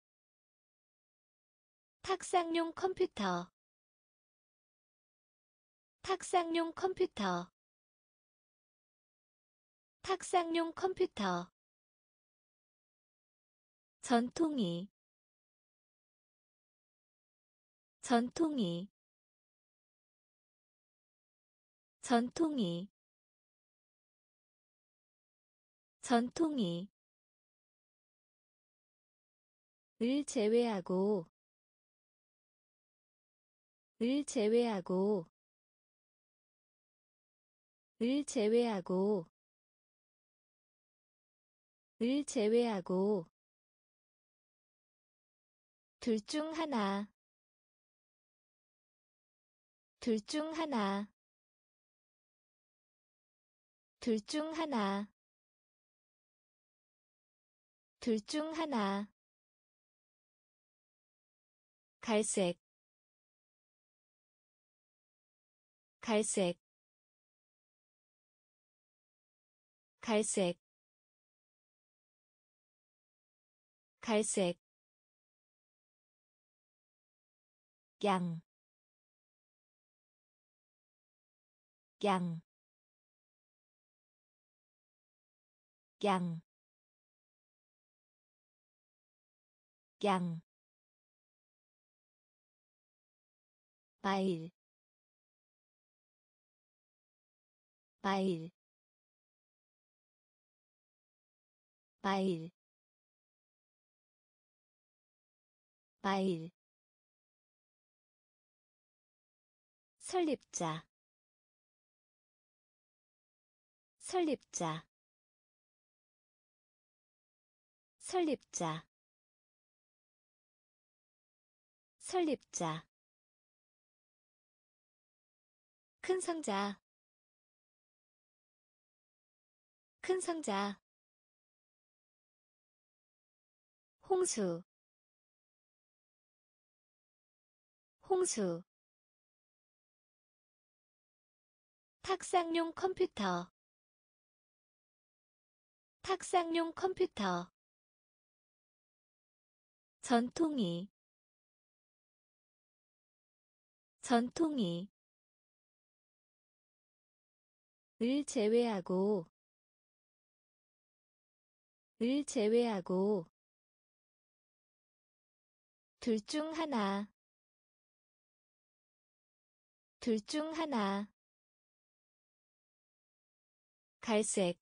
탁상용 컴퓨터 탁상용 컴퓨터 탁상용 컴퓨터 전통이 전통이 전통이 전통이 을 제외하고 을 제외하고 을 제외하고 을 제외하고 둘 중 하나 둘 중 하나 둘 중 하나 둘 중 하나 갈색 갈색 갈색 갈색 양, 양, 양, 양, 마일, 마일, 마일, 마일, 설립자, 설립자, 설립자, 설립자, 큰 상자, 큰 상자, 홍수, 홍수, 탁상용 컴퓨터, 탁상용 컴퓨터, 전통이, 전통이, 을 제외하고, 을 제외하고, 둘 중 하나, 둘 중 하나, 갈색,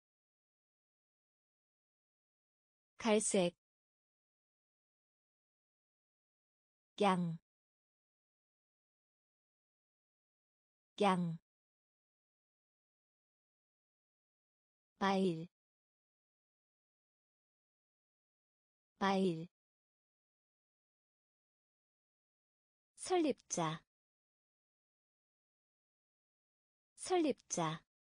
갈색, 양, 양, 마일, 마일, 설립자, 설립자,